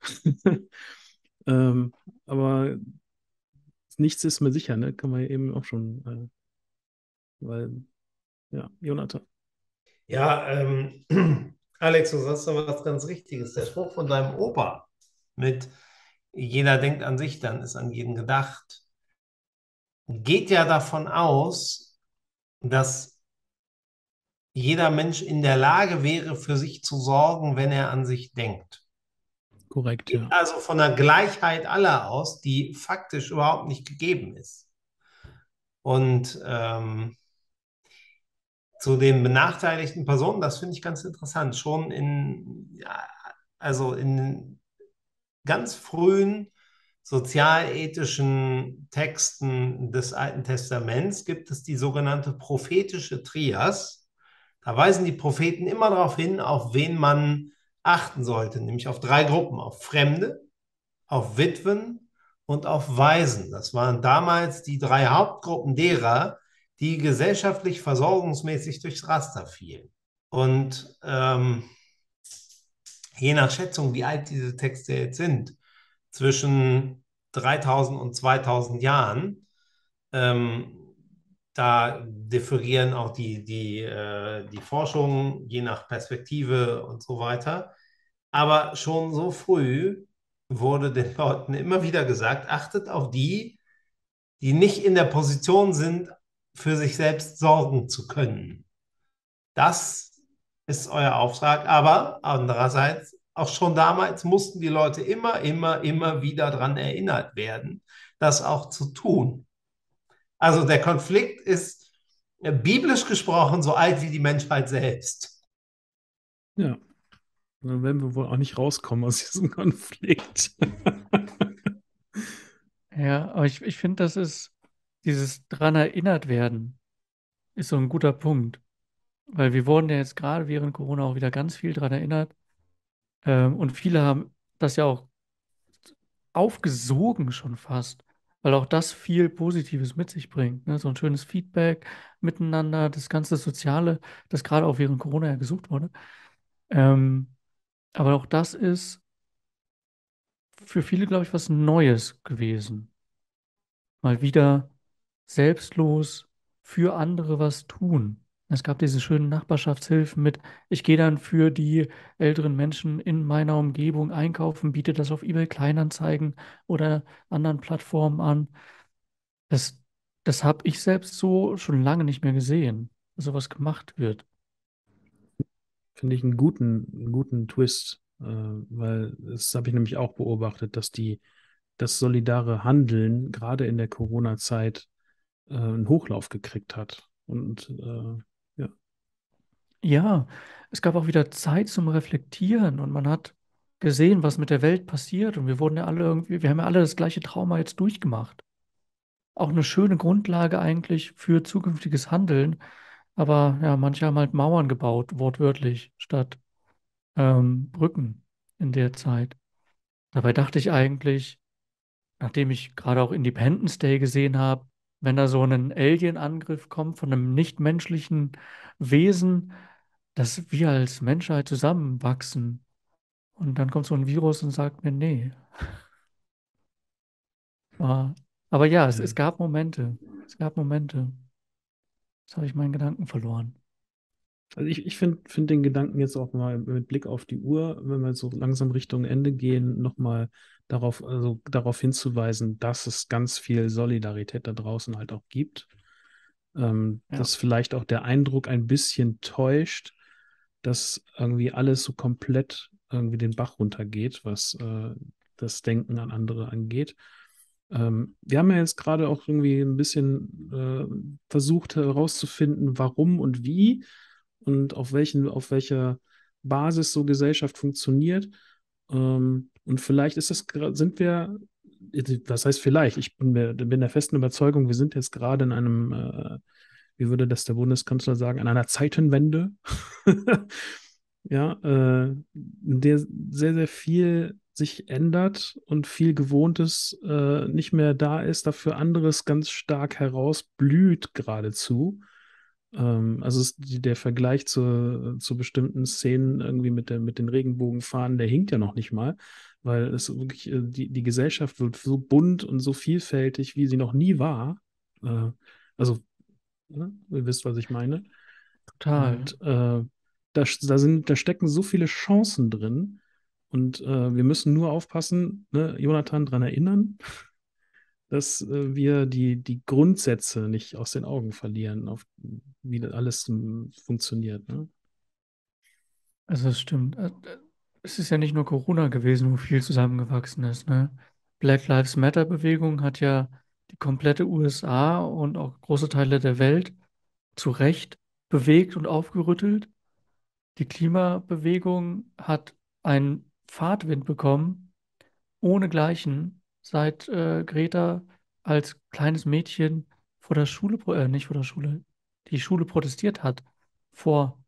S1: Aber nichts ist mir sicher, ne? Kann man ja eben auch schon, weil, ja, Jonathan.
S3: Ja, Alex, du sagst doch was ganz Richtiges. Der Spruch von deinem Opa mit jeder denkt an sich, dann ist an jeden gedacht, geht ja davon aus, dass jeder Mensch in der Lage wäre, für sich zu sorgen, wenn er an sich denkt.
S1: Korrekt,
S3: Geht
S1: ja.
S3: also von der Gleichheit aller aus, die faktisch überhaupt nicht gegeben ist. Und zu den benachteiligten Personen, das finde ich ganz interessant. Schon ja, also in ganz frühen sozialethischen Texten des Alten Testaments gibt es die sogenannte prophetische Trias. Da weisen die Propheten immer darauf hin, auf wen man achten sollte, nämlich auf drei Gruppen, auf Fremde, auf Witwen und auf Waisen. Das waren damals die drei Hauptgruppen derer, die gesellschaftlich versorgungsmäßig durchs Raster fielen. Und je nach Schätzung, wie alt diese Texte jetzt sind, zwischen 3000 und 2000 Jahren, da differieren auch die Forschungen je nach Perspektive und so weiter. Aber schon so früh wurde den Leuten immer wieder gesagt, achtet auf die, die nicht in der Position sind, für sich selbst sorgen zu können. Das ist euer Auftrag. Aber andererseits, auch schon damals mussten die Leute immer wieder daran erinnert werden, das auch zu tun. Also der Konflikt ist biblisch gesprochen so alt wie die Menschheit selbst.
S1: Ja. Dann werden wir wohl auch nicht rauskommen aus diesem Konflikt.
S2: Ja, aber ich finde, das ist dieses dran erinnert werden, ist so ein guter Punkt. Weil wir wurden ja jetzt gerade während Corona auch wieder ganz viel dran erinnert. Und viele haben das ja auch aufgesogen schon fast, weil auch das viel Positives mit sich bringt. Ne? So ein schönes Feedback miteinander, das ganze Soziale, das gerade auch während Corona ja gesucht wurde. Ähm, aber auch das ist für viele, glaube ich, was Neues gewesen. Mal wieder selbstlos für andere was tun. Es gab diese schönen Nachbarschaftshilfen mit, ich gehe dann für die älteren Menschen in meiner Umgebung einkaufen, biete das auf eBay Kleinanzeigen oder anderen Plattformen an. Das, das habe ich selbst so schon lange nicht mehr gesehen, dass sowas gemacht wird.
S1: Finde ich einen guten Twist, weil das habe ich nämlich auch beobachtet, dass das solidare Handeln gerade in der Corona-Zeit einen Hochlauf gekriegt hat. Und ja,
S2: Ja, es gab auch wieder Zeit zum Reflektieren und man hat gesehen, was mit der Welt passiert und wir wurden ja alle irgendwie, wir haben ja alle das gleiche Trauma jetzt durchgemacht. Auch eine schöne Grundlage eigentlich für zukünftiges Handeln. Aber ja, manche haben halt Mauern gebaut, wortwörtlich, statt Brücken in der Zeit. Dabei dachte ich eigentlich, nachdem ich gerade auch Independence Day gesehen habe, wenn da so ein Alien-Angriff kommt von einem nichtmenschlichen Wesen, dass wir als Menschheit zusammenwachsen. Und dann kommt so ein Virus und sagt mir, nee. Aber, aber ja, es
S1: ja.
S2: gab Momente. Es gab Momente. Jetzt habe ich meinen Gedanken verloren.
S1: Also ich find den Gedanken jetzt auch mal mit Blick auf die Uhr, wenn wir so langsam Richtung Ende gehen, nochmal darauf hinzuweisen, dass es ganz viel Solidarität da draußen halt auch gibt.
S2: Ja.
S1: Dass vielleicht auch der Eindruck ein bisschen täuscht, dass irgendwie alles so komplett irgendwie den Bach runtergeht, was das Denken an andere angeht. Wir haben ja jetzt gerade auch irgendwie ein bisschen versucht herauszufinden, warum und wie und auf welcher Basis so Gesellschaft funktioniert. Und vielleicht sind wir, das heißt vielleicht, bin der festen Überzeugung, wir sind jetzt gerade in einem, wie würde das der Bundeskanzler sagen, an einer Zeitenwende. Ja, in der sehr, sehr viel sich ändert und viel Gewohntes nicht mehr da ist, dafür anderes ganz stark herausblüht geradezu. Der Vergleich zu bestimmten Szenen irgendwie mit den Regenbogenfahnen, der hinkt ja noch nicht mal, weil es wirklich, die Gesellschaft wird so bunt und so vielfältig, wie sie noch nie war. Äh, also, ne, ihr wisst, was ich meine.
S2: Total.
S1: Und da stecken so viele Chancen drin. Und wir müssen nur aufpassen, ne, Jonathan, daran erinnern, dass wir die Grundsätze nicht aus den Augen verlieren, auf wie das alles funktioniert. Ne?
S2: Also es stimmt. Es ist ja nicht nur Corona gewesen, wo viel zusammengewachsen ist, ne? Black Lives Matter Bewegung hat ja die komplette USA und auch große Teile der Welt zu Recht bewegt und aufgerüttelt. Die Klimabewegung hat einen Fahrtwind bekommen, ohnegleichen, seit Greta als kleines Mädchen vor der Schule, nicht vor der Schule, die Schule protestiert hat vor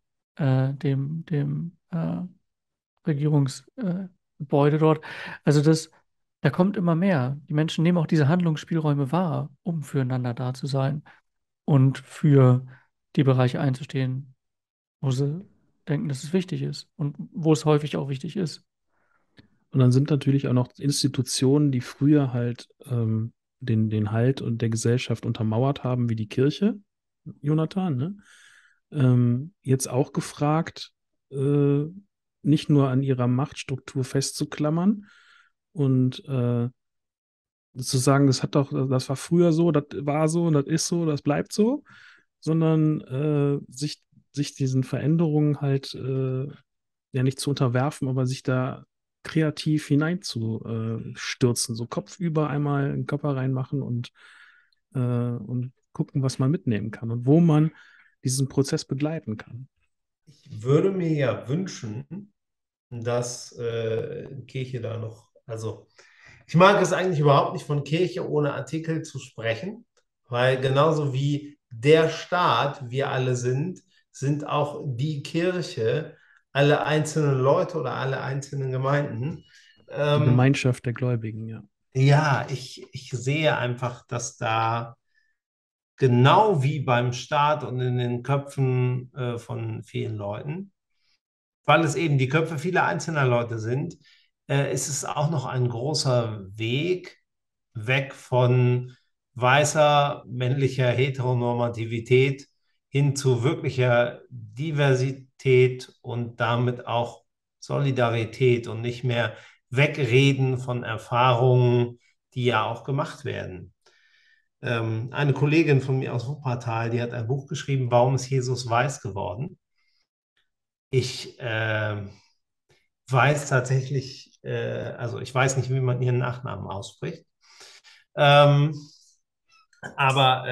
S2: dem Regierungsgebäude dort. Also da kommt immer mehr. Die Menschen nehmen auch diese Handlungsspielräume wahr, um füreinander da zu sein und für die Bereiche einzustehen, wo sie denken, dass es wichtig ist und wo es häufig auch wichtig ist.
S1: Und dann sind natürlich auch noch Institutionen, die früher halt den Halt und der Gesellschaft untermauert haben, wie die Kirche, Jonathan, ne? Jetzt auch gefragt, äh, nicht nur an ihrer Machtstruktur festzuklammern und zu sagen, das war früher so, das war so, das ist so, das bleibt so, sondern sich diesen Veränderungen halt ja nicht zu unterwerfen, aber sich da kreativ hineinzustürzen, so kopfüber einmal einen Körper reinmachen und gucken, was man mitnehmen kann und wo man diesen Prozess begleiten kann.
S3: Ich würde mir ja wünschen, dass Kirche da noch, also ich mag es eigentlich überhaupt nicht von Kirche ohne Artikel zu sprechen, weil genauso wie der Staat wir alle sind, sind auch die Kirche alle einzelnen Leute oder alle einzelnen Gemeinden.
S1: Die
S3: Ähm,
S1: Gemeinschaft der Gläubigen, ja.
S3: ja, ich sehe einfach, dass da genau wie beim Staat und in den Köpfen von vielen Leuten, weil es eben die Köpfe vieler einzelner Leute sind, ist es auch noch ein großer Weg weg von weißer männlicher Heteronormativität hin zu wirklicher Diversität und damit auch Solidarität und nicht mehr wegreden von Erfahrungen, die ja auch gemacht werden. Eine Kollegin von mir aus Wuppertal, die hat ein Buch geschrieben, Warum ist Jesus weiß geworden? Ich weiß tatsächlich, also ich weiß nicht, wie man ihren Nachnamen ausspricht, ähm, aber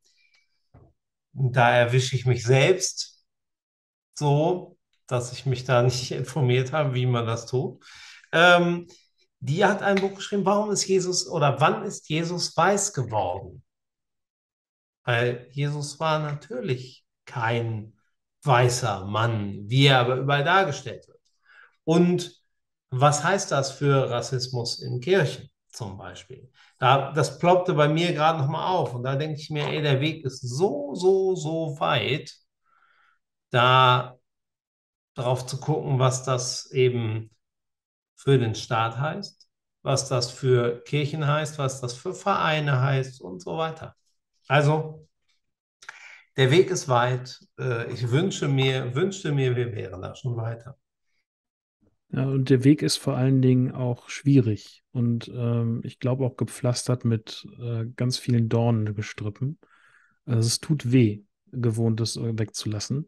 S3: da erwische ich mich selbst so, dass ich mich da nicht informiert habe, wie man das tut. Ähm, Die hat ein Buch geschrieben, warum ist Jesus oder wann ist Jesus weiß geworden? Weil Jesus war natürlich kein weißer Mann, wie er aber überall dargestellt wird. Und was heißt das für Rassismus in Kirchen zum Beispiel? Das ploppte bei mir gerade nochmal auf. Und da denke ich mir, ey, der Weg ist so, so, so weit, da drauf zu gucken, was das eben für den Staat heißt, was das für Kirchen heißt, was das für Vereine heißt und so weiter. Also Der Weg ist weit. Ich wünschte mir, wir wären da schon weiter.
S1: Ja, und der Weg ist vor allen Dingen auch schwierig und ich glaube auch gepflastert mit ganz vielen Dornengestrüppen. Also es tut weh, Gewohntes wegzulassen.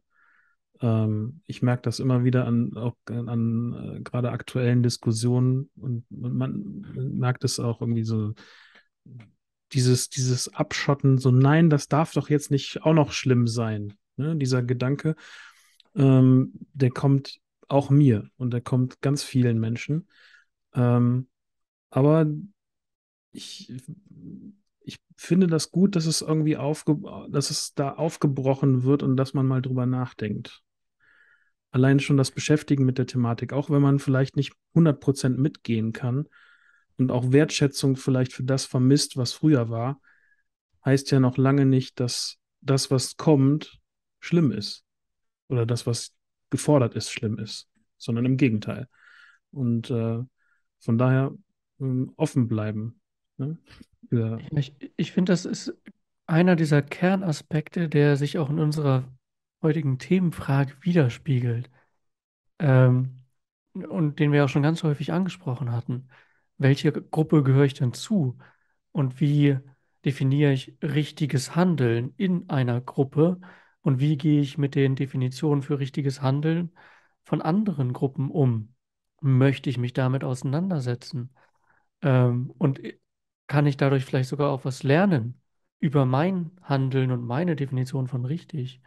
S1: Ich merke das immer wieder an gerade aktuellen Diskussionen und man merkt es auch irgendwie so, dieses Abschotten, so nein, das darf doch jetzt nicht auch noch schlimm sein. Ne? Dieser Gedanke, der kommt auch mir und der kommt ganz vielen Menschen. Ähm, aber ich, ich finde das gut, dass es irgendwie dass es da aufgebrochen wird und dass man mal drüber nachdenkt. Allein schon das Beschäftigen mit der Thematik, auch wenn man vielleicht nicht 100% mitgehen kann und auch Wertschätzung vielleicht für das vermisst, was früher war, heißt ja noch lange nicht, dass das, was kommt, schlimm ist oder das, was gefordert ist, schlimm ist, sondern im Gegenteil. Und von daher offen bleiben. Ne? Ja,
S2: Ich finde, das ist einer dieser Kernaspekte, der sich auch in unserer heutigen Themenfrage widerspiegelt. Ähm, und den wir auch schon ganz häufig angesprochen hatten. Welche Gruppe gehöre ich denn zu? Und wie definiere ich richtiges Handeln in einer Gruppe? Und wie gehe ich mit den Definitionen für richtiges Handeln von anderen Gruppen um? Möchte ich mich damit auseinandersetzen? Und kann ich dadurch vielleicht sogar auch was lernen über mein Handeln und meine Definition von richtig?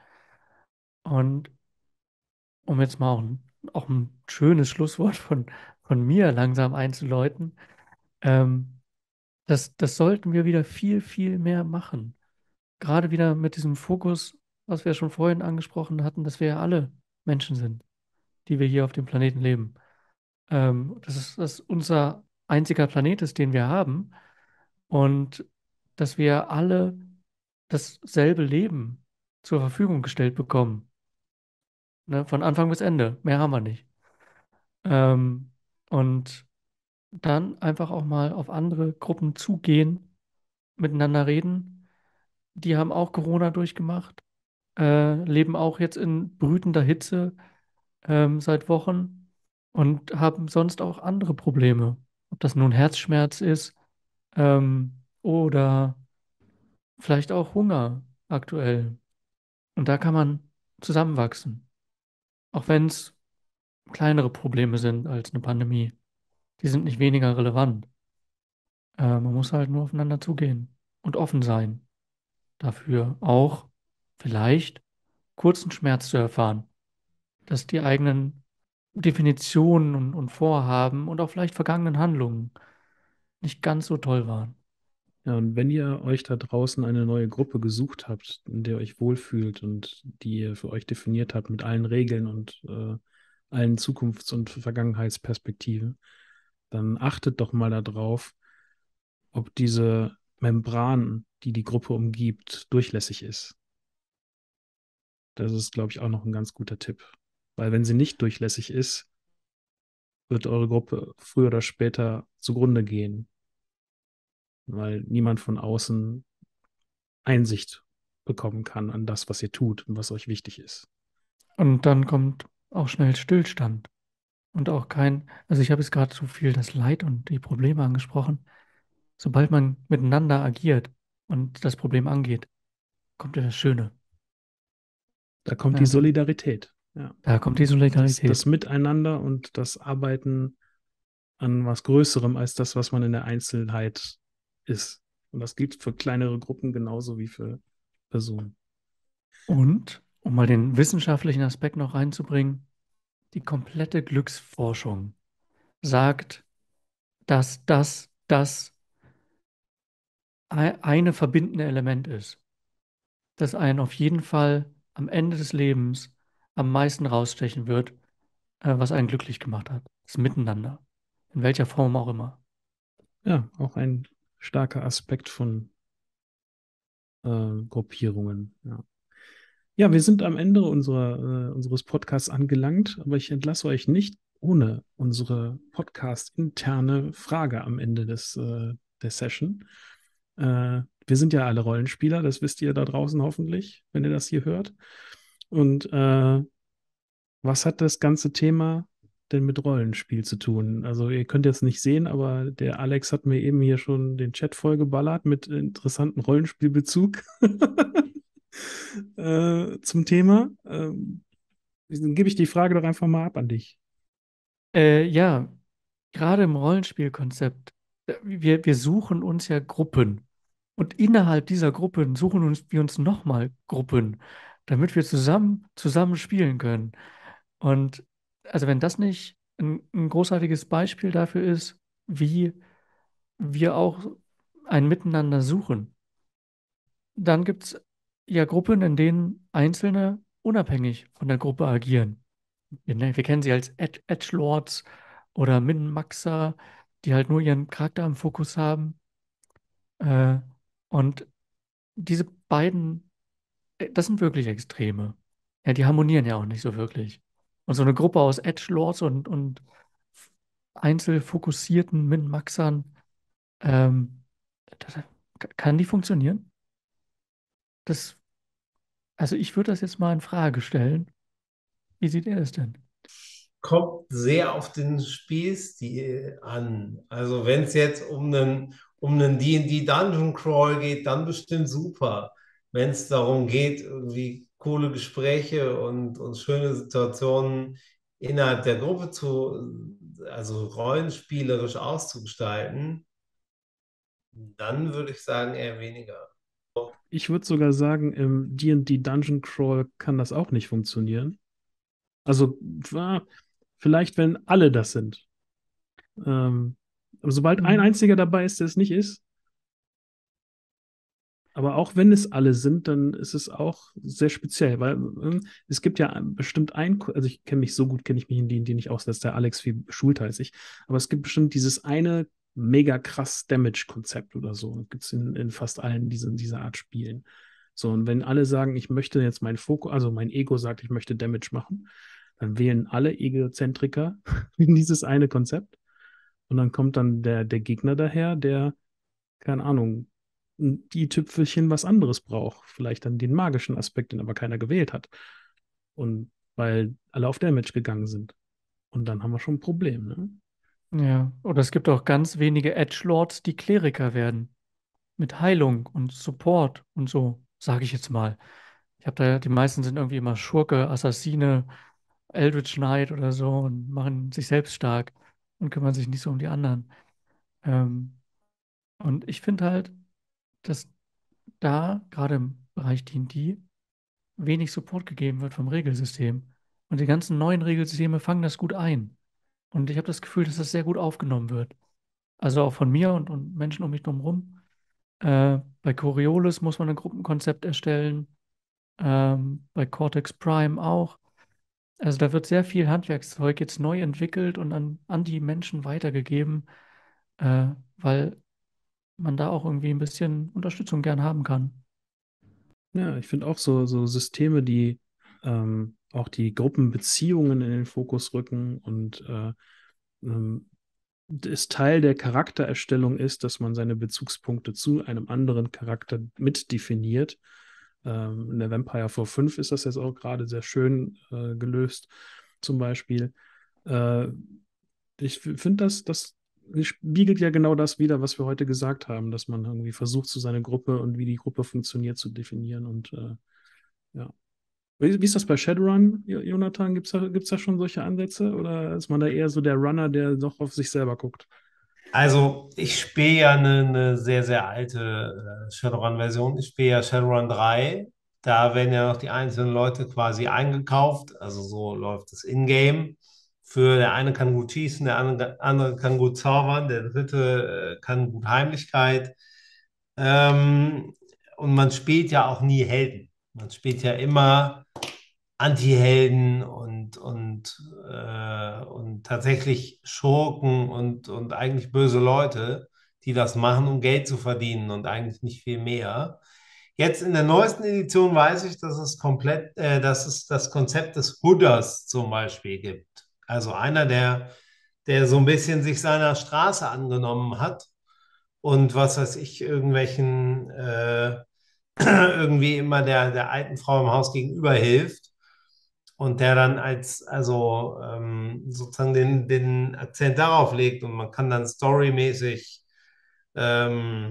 S2: Und um jetzt mal auch ein schönes Schlusswort von mir langsam einzuläuten, ähm, das sollten wir wieder viel, viel mehr machen. Gerade wieder mit diesem Fokus, was wir schon vorhin angesprochen hatten, dass wir ja alle Menschen sind, die wir hier auf dem Planeten leben. Das unser einziger Planet ist, den wir haben und dass wir alle dasselbe Leben zur Verfügung gestellt bekommen. Ne? Von Anfang bis Ende. Mehr haben wir nicht. Ähm, und dann einfach auch mal auf andere Gruppen zugehen, miteinander reden. Die haben auch Corona durchgemacht, leben auch jetzt in brütender Hitze seit Wochen und haben sonst auch andere Probleme. Ob das nun Herzschmerz ist oder vielleicht auch Hunger aktuell. Und da kann man zusammenwachsen, auch wenn es kleinere Probleme sind als eine Pandemie. Die sind nicht weniger relevant. Man muss halt nur aufeinander zugehen und offen sein dafür, auch vielleicht kurzen Schmerz zu erfahren, dass die eigenen Definitionen und Vorhaben und auch vielleicht vergangenen Handlungen nicht ganz so toll waren.
S1: ja, und wenn ihr euch da draußen eine neue Gruppe gesucht habt, in der ihr euch wohlfühlt und die ihr für euch definiert habt mit allen Regeln und allen Zukunfts- und Vergangenheitsperspektiven, dann achtet doch mal darauf, ob diese Membran, die die Gruppe umgibt, durchlässig ist. Das ist, glaube ich, auch noch ein ganz guter Tipp. Weil wenn sie nicht durchlässig ist, wird eure Gruppe früher oder später zugrunde gehen, weil niemand von außen Einsicht bekommen kann an das, was ihr tut und was euch wichtig ist.
S2: Und dann kommt auch schnell Stillstand und auch also ich habe jetzt gerade so viel das Leid und die Probleme angesprochen. Sobald man miteinander agiert und das Problem angeht, kommt ja das Schöne.
S1: Da kommt die
S2: Ja,
S1: Solidarität. Ja.
S2: da kommt die
S1: Das
S2: Solidarität.
S1: Miteinander und das Arbeiten an was Größerem als das, was man in der Einzelheit ist. Und das gilt für kleinere Gruppen genauso wie für Personen.
S2: Und, um mal den wissenschaftlichen Aspekt noch reinzubringen, die komplette Glücksforschung sagt, dass das eine verbindende Element ist, das einen auf jeden Fall am Ende des Lebens am meisten rausstechen wird, was einen glücklich gemacht hat. Das Miteinander. In welcher Form auch immer.
S1: Ja, auch ein starker Aspekt von Gruppierungen. Ja. Ja, wir sind am Ende unseres Podcasts angelangt, aber ich entlasse euch nicht ohne unsere Podcast-interne Frage am Ende der Session. wir sind ja alle Rollenspieler, das wisst ihr da draußen hoffentlich, wenn ihr das hier hört. Und was hat das ganze Thema denn mit Rollenspiel zu tun? Also ihr könnt jetzt nicht sehen, aber der Alex hat mir eben hier schon den Chat vollgeballert mit interessanten Rollenspielbezug zum Thema. Dann gebe ich die Frage doch einfach mal ab an dich.
S2: Ja, gerade im Rollenspielkonzept, wir suchen uns ja Gruppen. Und innerhalb dieser Gruppen suchen wir uns nochmal Gruppen, damit wir zusammen spielen können. Und also wenn das nicht ein großartiges Beispiel dafür ist, wie wir auch ein Miteinander suchen, dann gibt es ja Gruppen, in denen Einzelne unabhängig von der Gruppe agieren. Wir kennen sie als Edgelords oder Min-Maxer, die halt nur ihren Charakter im Fokus haben. Äh, und diese beiden, das sind wirklich Extreme. Ja, die harmonieren ja auch nicht so wirklich. Und so eine Gruppe aus Edgelords und einzelfokussierten Min-Maxern, ähm, das, kann die funktionieren? Das, also ich würde das jetzt mal in Frage stellen. Wie sieht er das denn?
S3: Kommt sehr auf den Spielstil an. Also wenn es jetzt um einen D&D Dungeon Crawl geht, dann bestimmt super. Wenn es darum geht, irgendwie coole Gespräche und schöne Situationen innerhalb der Gruppe also rollenspielerisch auszugestalten, dann würde ich sagen eher weniger.
S1: Ich würde sogar sagen, im D&D Dungeon Crawl kann das auch nicht funktionieren. Also vielleicht, wenn alle das sind. Aber sobald ein
S2: Mhm.
S1: einziger dabei ist, der es nicht ist, aber auch wenn es alle sind, dann ist es auch sehr speziell, weil es gibt ja bestimmt also ich kenne mich so gut, kenne ich mich in die nicht aus, dass der Alex viel schulter als ich, aber es gibt bestimmt dieses eine mega krass Damage-Konzept oder so. Gibt es in fast allen dieser Art Spielen. So, und wenn alle sagen, ich möchte jetzt meinen Fokus, also mein Ego sagt, ich möchte Damage machen, dann wählen alle Egozentriker in dieses eine Konzept. Und dann kommt dann der Gegner daher, der, keine Ahnung, die Tüpfelchen was anderes braucht. Vielleicht dann den magischen Aspekt, den aber keiner gewählt hat. Und weil alle auf Damage gegangen sind. Und dann haben wir schon ein Problem, ne?
S2: Ja, oder es gibt auch ganz wenige Edgelords, die Kleriker werden. Mit Heilung und Support und so, sage ich jetzt mal. Ich habe da, die meisten sind irgendwie immer Schurke, Assassine, Eldritch Knight oder so und machen sich selbst stark und kümmern sich nicht so um die anderen. Ähm, und ich finde halt, dass da gerade im Bereich D&D wenig Support gegeben wird vom Regelsystem. Und die ganzen neuen Regelsysteme fangen das gut ein. Und ich habe das Gefühl, dass das sehr gut aufgenommen wird. Also auch von mir und Menschen um mich drumherum. Bei Coriolis muss man ein Gruppenkonzept erstellen. Bei Cortex Prime auch. Also da wird sehr viel Handwerkszeug jetzt neu entwickelt und an die Menschen weitergegeben, weil man da auch irgendwie ein bisschen Unterstützung gern haben kann.
S1: Ja, ich finde auch so Systeme, die auch die Gruppenbeziehungen in den Fokus rücken und ähm, es Teil der Charaktererstellung ist, dass man seine Bezugspunkte zu einem anderen Charakter mitdefiniert. In der Vampire vor 5 ist das jetzt auch gerade sehr schön gelöst, zum Beispiel. Äh, Ich finde, das spiegelt ja genau das wider, was wir heute gesagt haben, dass man irgendwie versucht, so seine Gruppe und wie die Gruppe funktioniert zu definieren. Und ja. Wie ist das bei Shadowrun, Jonathan? Gibt's da schon solche Ansätze oder ist man da eher so der Runner, der doch auf sich selber guckt?
S3: Also ich spiele ja eine sehr, sehr alte Shadowrun-Version. Ich spiele ja Shadowrun 3. Da werden ja noch die einzelnen Leute quasi eingekauft. Also so läuft es in-game. Der eine kann gut schießen, der andere kann gut zaubern, der dritte kann gut Heimlichkeit. Ähm, und man spielt ja auch nie Helden. Man spielt ja immer Anti-Helden und tatsächlich Schurken und eigentlich böse Leute, die das machen, um Geld zu verdienen und eigentlich nicht viel mehr. Jetzt in der neuesten Edition weiß ich, dass es das Konzept des Hooders zum Beispiel gibt. Also einer, der so ein bisschen sich seiner Straße angenommen hat und was weiß ich, irgendwelchen irgendwie immer der alten Frau im Haus gegenüber hilft und der dann sozusagen den Akzent darauf legt und man kann dann storymäßig ähm,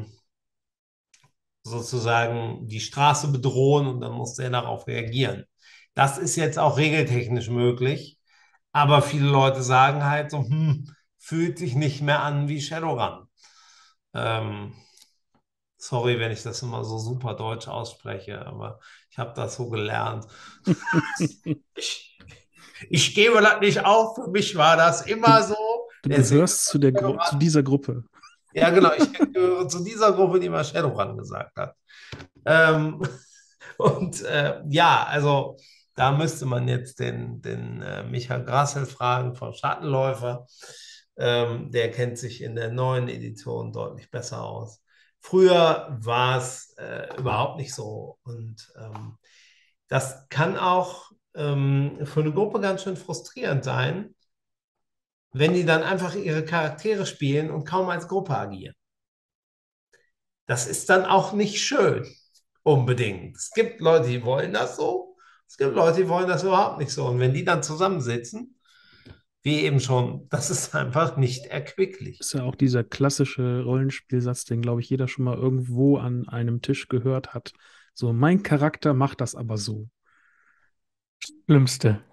S3: sozusagen die Straße bedrohen und dann muss der darauf reagieren. Das ist jetzt auch regeltechnisch möglich, aber viele Leute sagen halt so, fühlt sich nicht mehr an wie Shadowrun. Ähm, Sorry, wenn ich das immer so super deutsch ausspreche, aber ich habe das so gelernt. Ich, ich gebe das nicht auf, für mich war das immer
S1: Du,
S3: so.
S1: du
S3: Deswegen,
S1: gehörst zu dieser Gruppe.
S3: ja, genau, ich gehöre zu dieser Gruppe, die mal Shadowrun gesagt hat. Ähm, ja, also da müsste man jetzt den Michael Grassel fragen vom Schattenläufer. Der kennt sich in der neuen Edition deutlich besser aus. Früher war es überhaupt nicht so. Und das kann auch für eine Gruppe ganz schön frustrierend sein, wenn die dann einfach ihre Charaktere spielen und kaum als Gruppe agieren. Das ist dann auch nicht schön, unbedingt. Es gibt Leute, die wollen das so. Es gibt Leute, die wollen das überhaupt nicht so. Und wenn die dann zusammensitzen, wie eben schon, das ist einfach nicht erquicklich.
S1: Ist ja auch dieser klassische Rollenspielsatz, den, glaube ich, jeder schon mal irgendwo an einem Tisch gehört hat. So, mein Charakter macht das aber so.
S2: Schlimmste.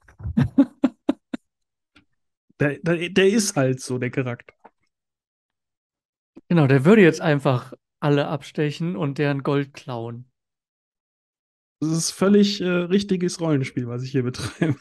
S1: Der ist halt so, der Charakter.
S2: Genau, der würde jetzt einfach alle abstechen und deren Gold klauen.
S1: Das ist völlig richtiges Rollenspiel, was ich hier betreibe.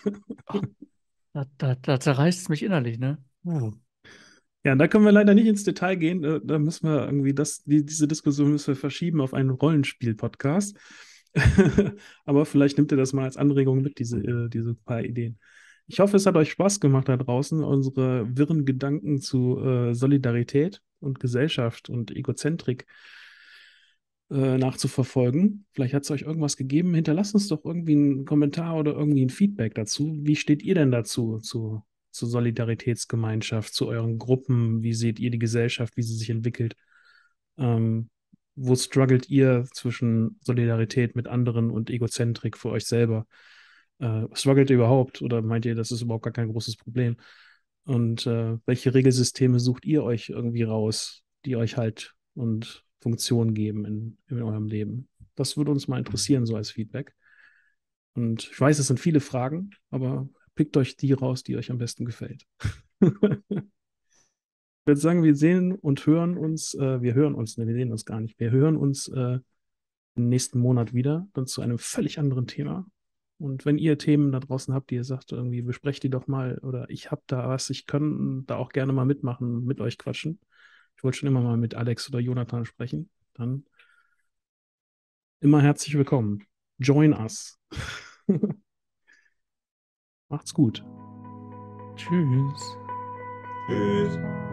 S2: Da zerreißt es mich innerlich, ne?
S1: Ja, da können wir leider nicht ins Detail gehen. Da müssen wir irgendwie diese Diskussion müssen wir verschieben auf einen Rollenspiel-Podcast. Aber vielleicht nimmt ihr das mal als Anregung mit, diese paar Ideen. Ich hoffe, es hat euch Spaß gemacht da draußen, unsere wirren Gedanken zu Solidarität und Gesellschaft und Egozentrik nachzuverfolgen. Vielleicht hat es euch irgendwas gegeben. Hinterlasst uns doch irgendwie einen Kommentar oder irgendwie ein Feedback dazu. Wie steht ihr denn dazu, zur Solidaritätsgemeinschaft, zu euren Gruppen? Wie seht ihr die Gesellschaft, wie sie sich entwickelt? Ähm, Wo struggelt ihr zwischen Solidarität mit anderen und Egozentrik für euch selber? Struggelt ihr überhaupt oder meint ihr, das ist überhaupt gar kein großes Problem? Und welche Regelsysteme sucht ihr euch irgendwie raus, die euch Halt und Funktion geben in eurem Leben? Das würde uns mal interessieren, so als Feedback. Und ich weiß, es sind viele Fragen, aber pickt euch die raus, die euch am besten gefällt. Ich würde sagen, wir sehen und hören uns, wir hören uns, ne, wir sehen uns gar nicht. Wir hören uns im nächsten Monat wieder, dann zu einem völlig anderen Thema. Und wenn ihr Themen da draußen habt, die ihr sagt, irgendwie besprecht die doch mal oder ich habe da was, ich kann da auch gerne mal mitmachen, mit euch quatschen. Ich wollte schon immer mal mit Alex oder Jonathan sprechen. Dann immer herzlich willkommen. Join us. Macht's gut.
S2: Tschüss.
S3: Tschüss.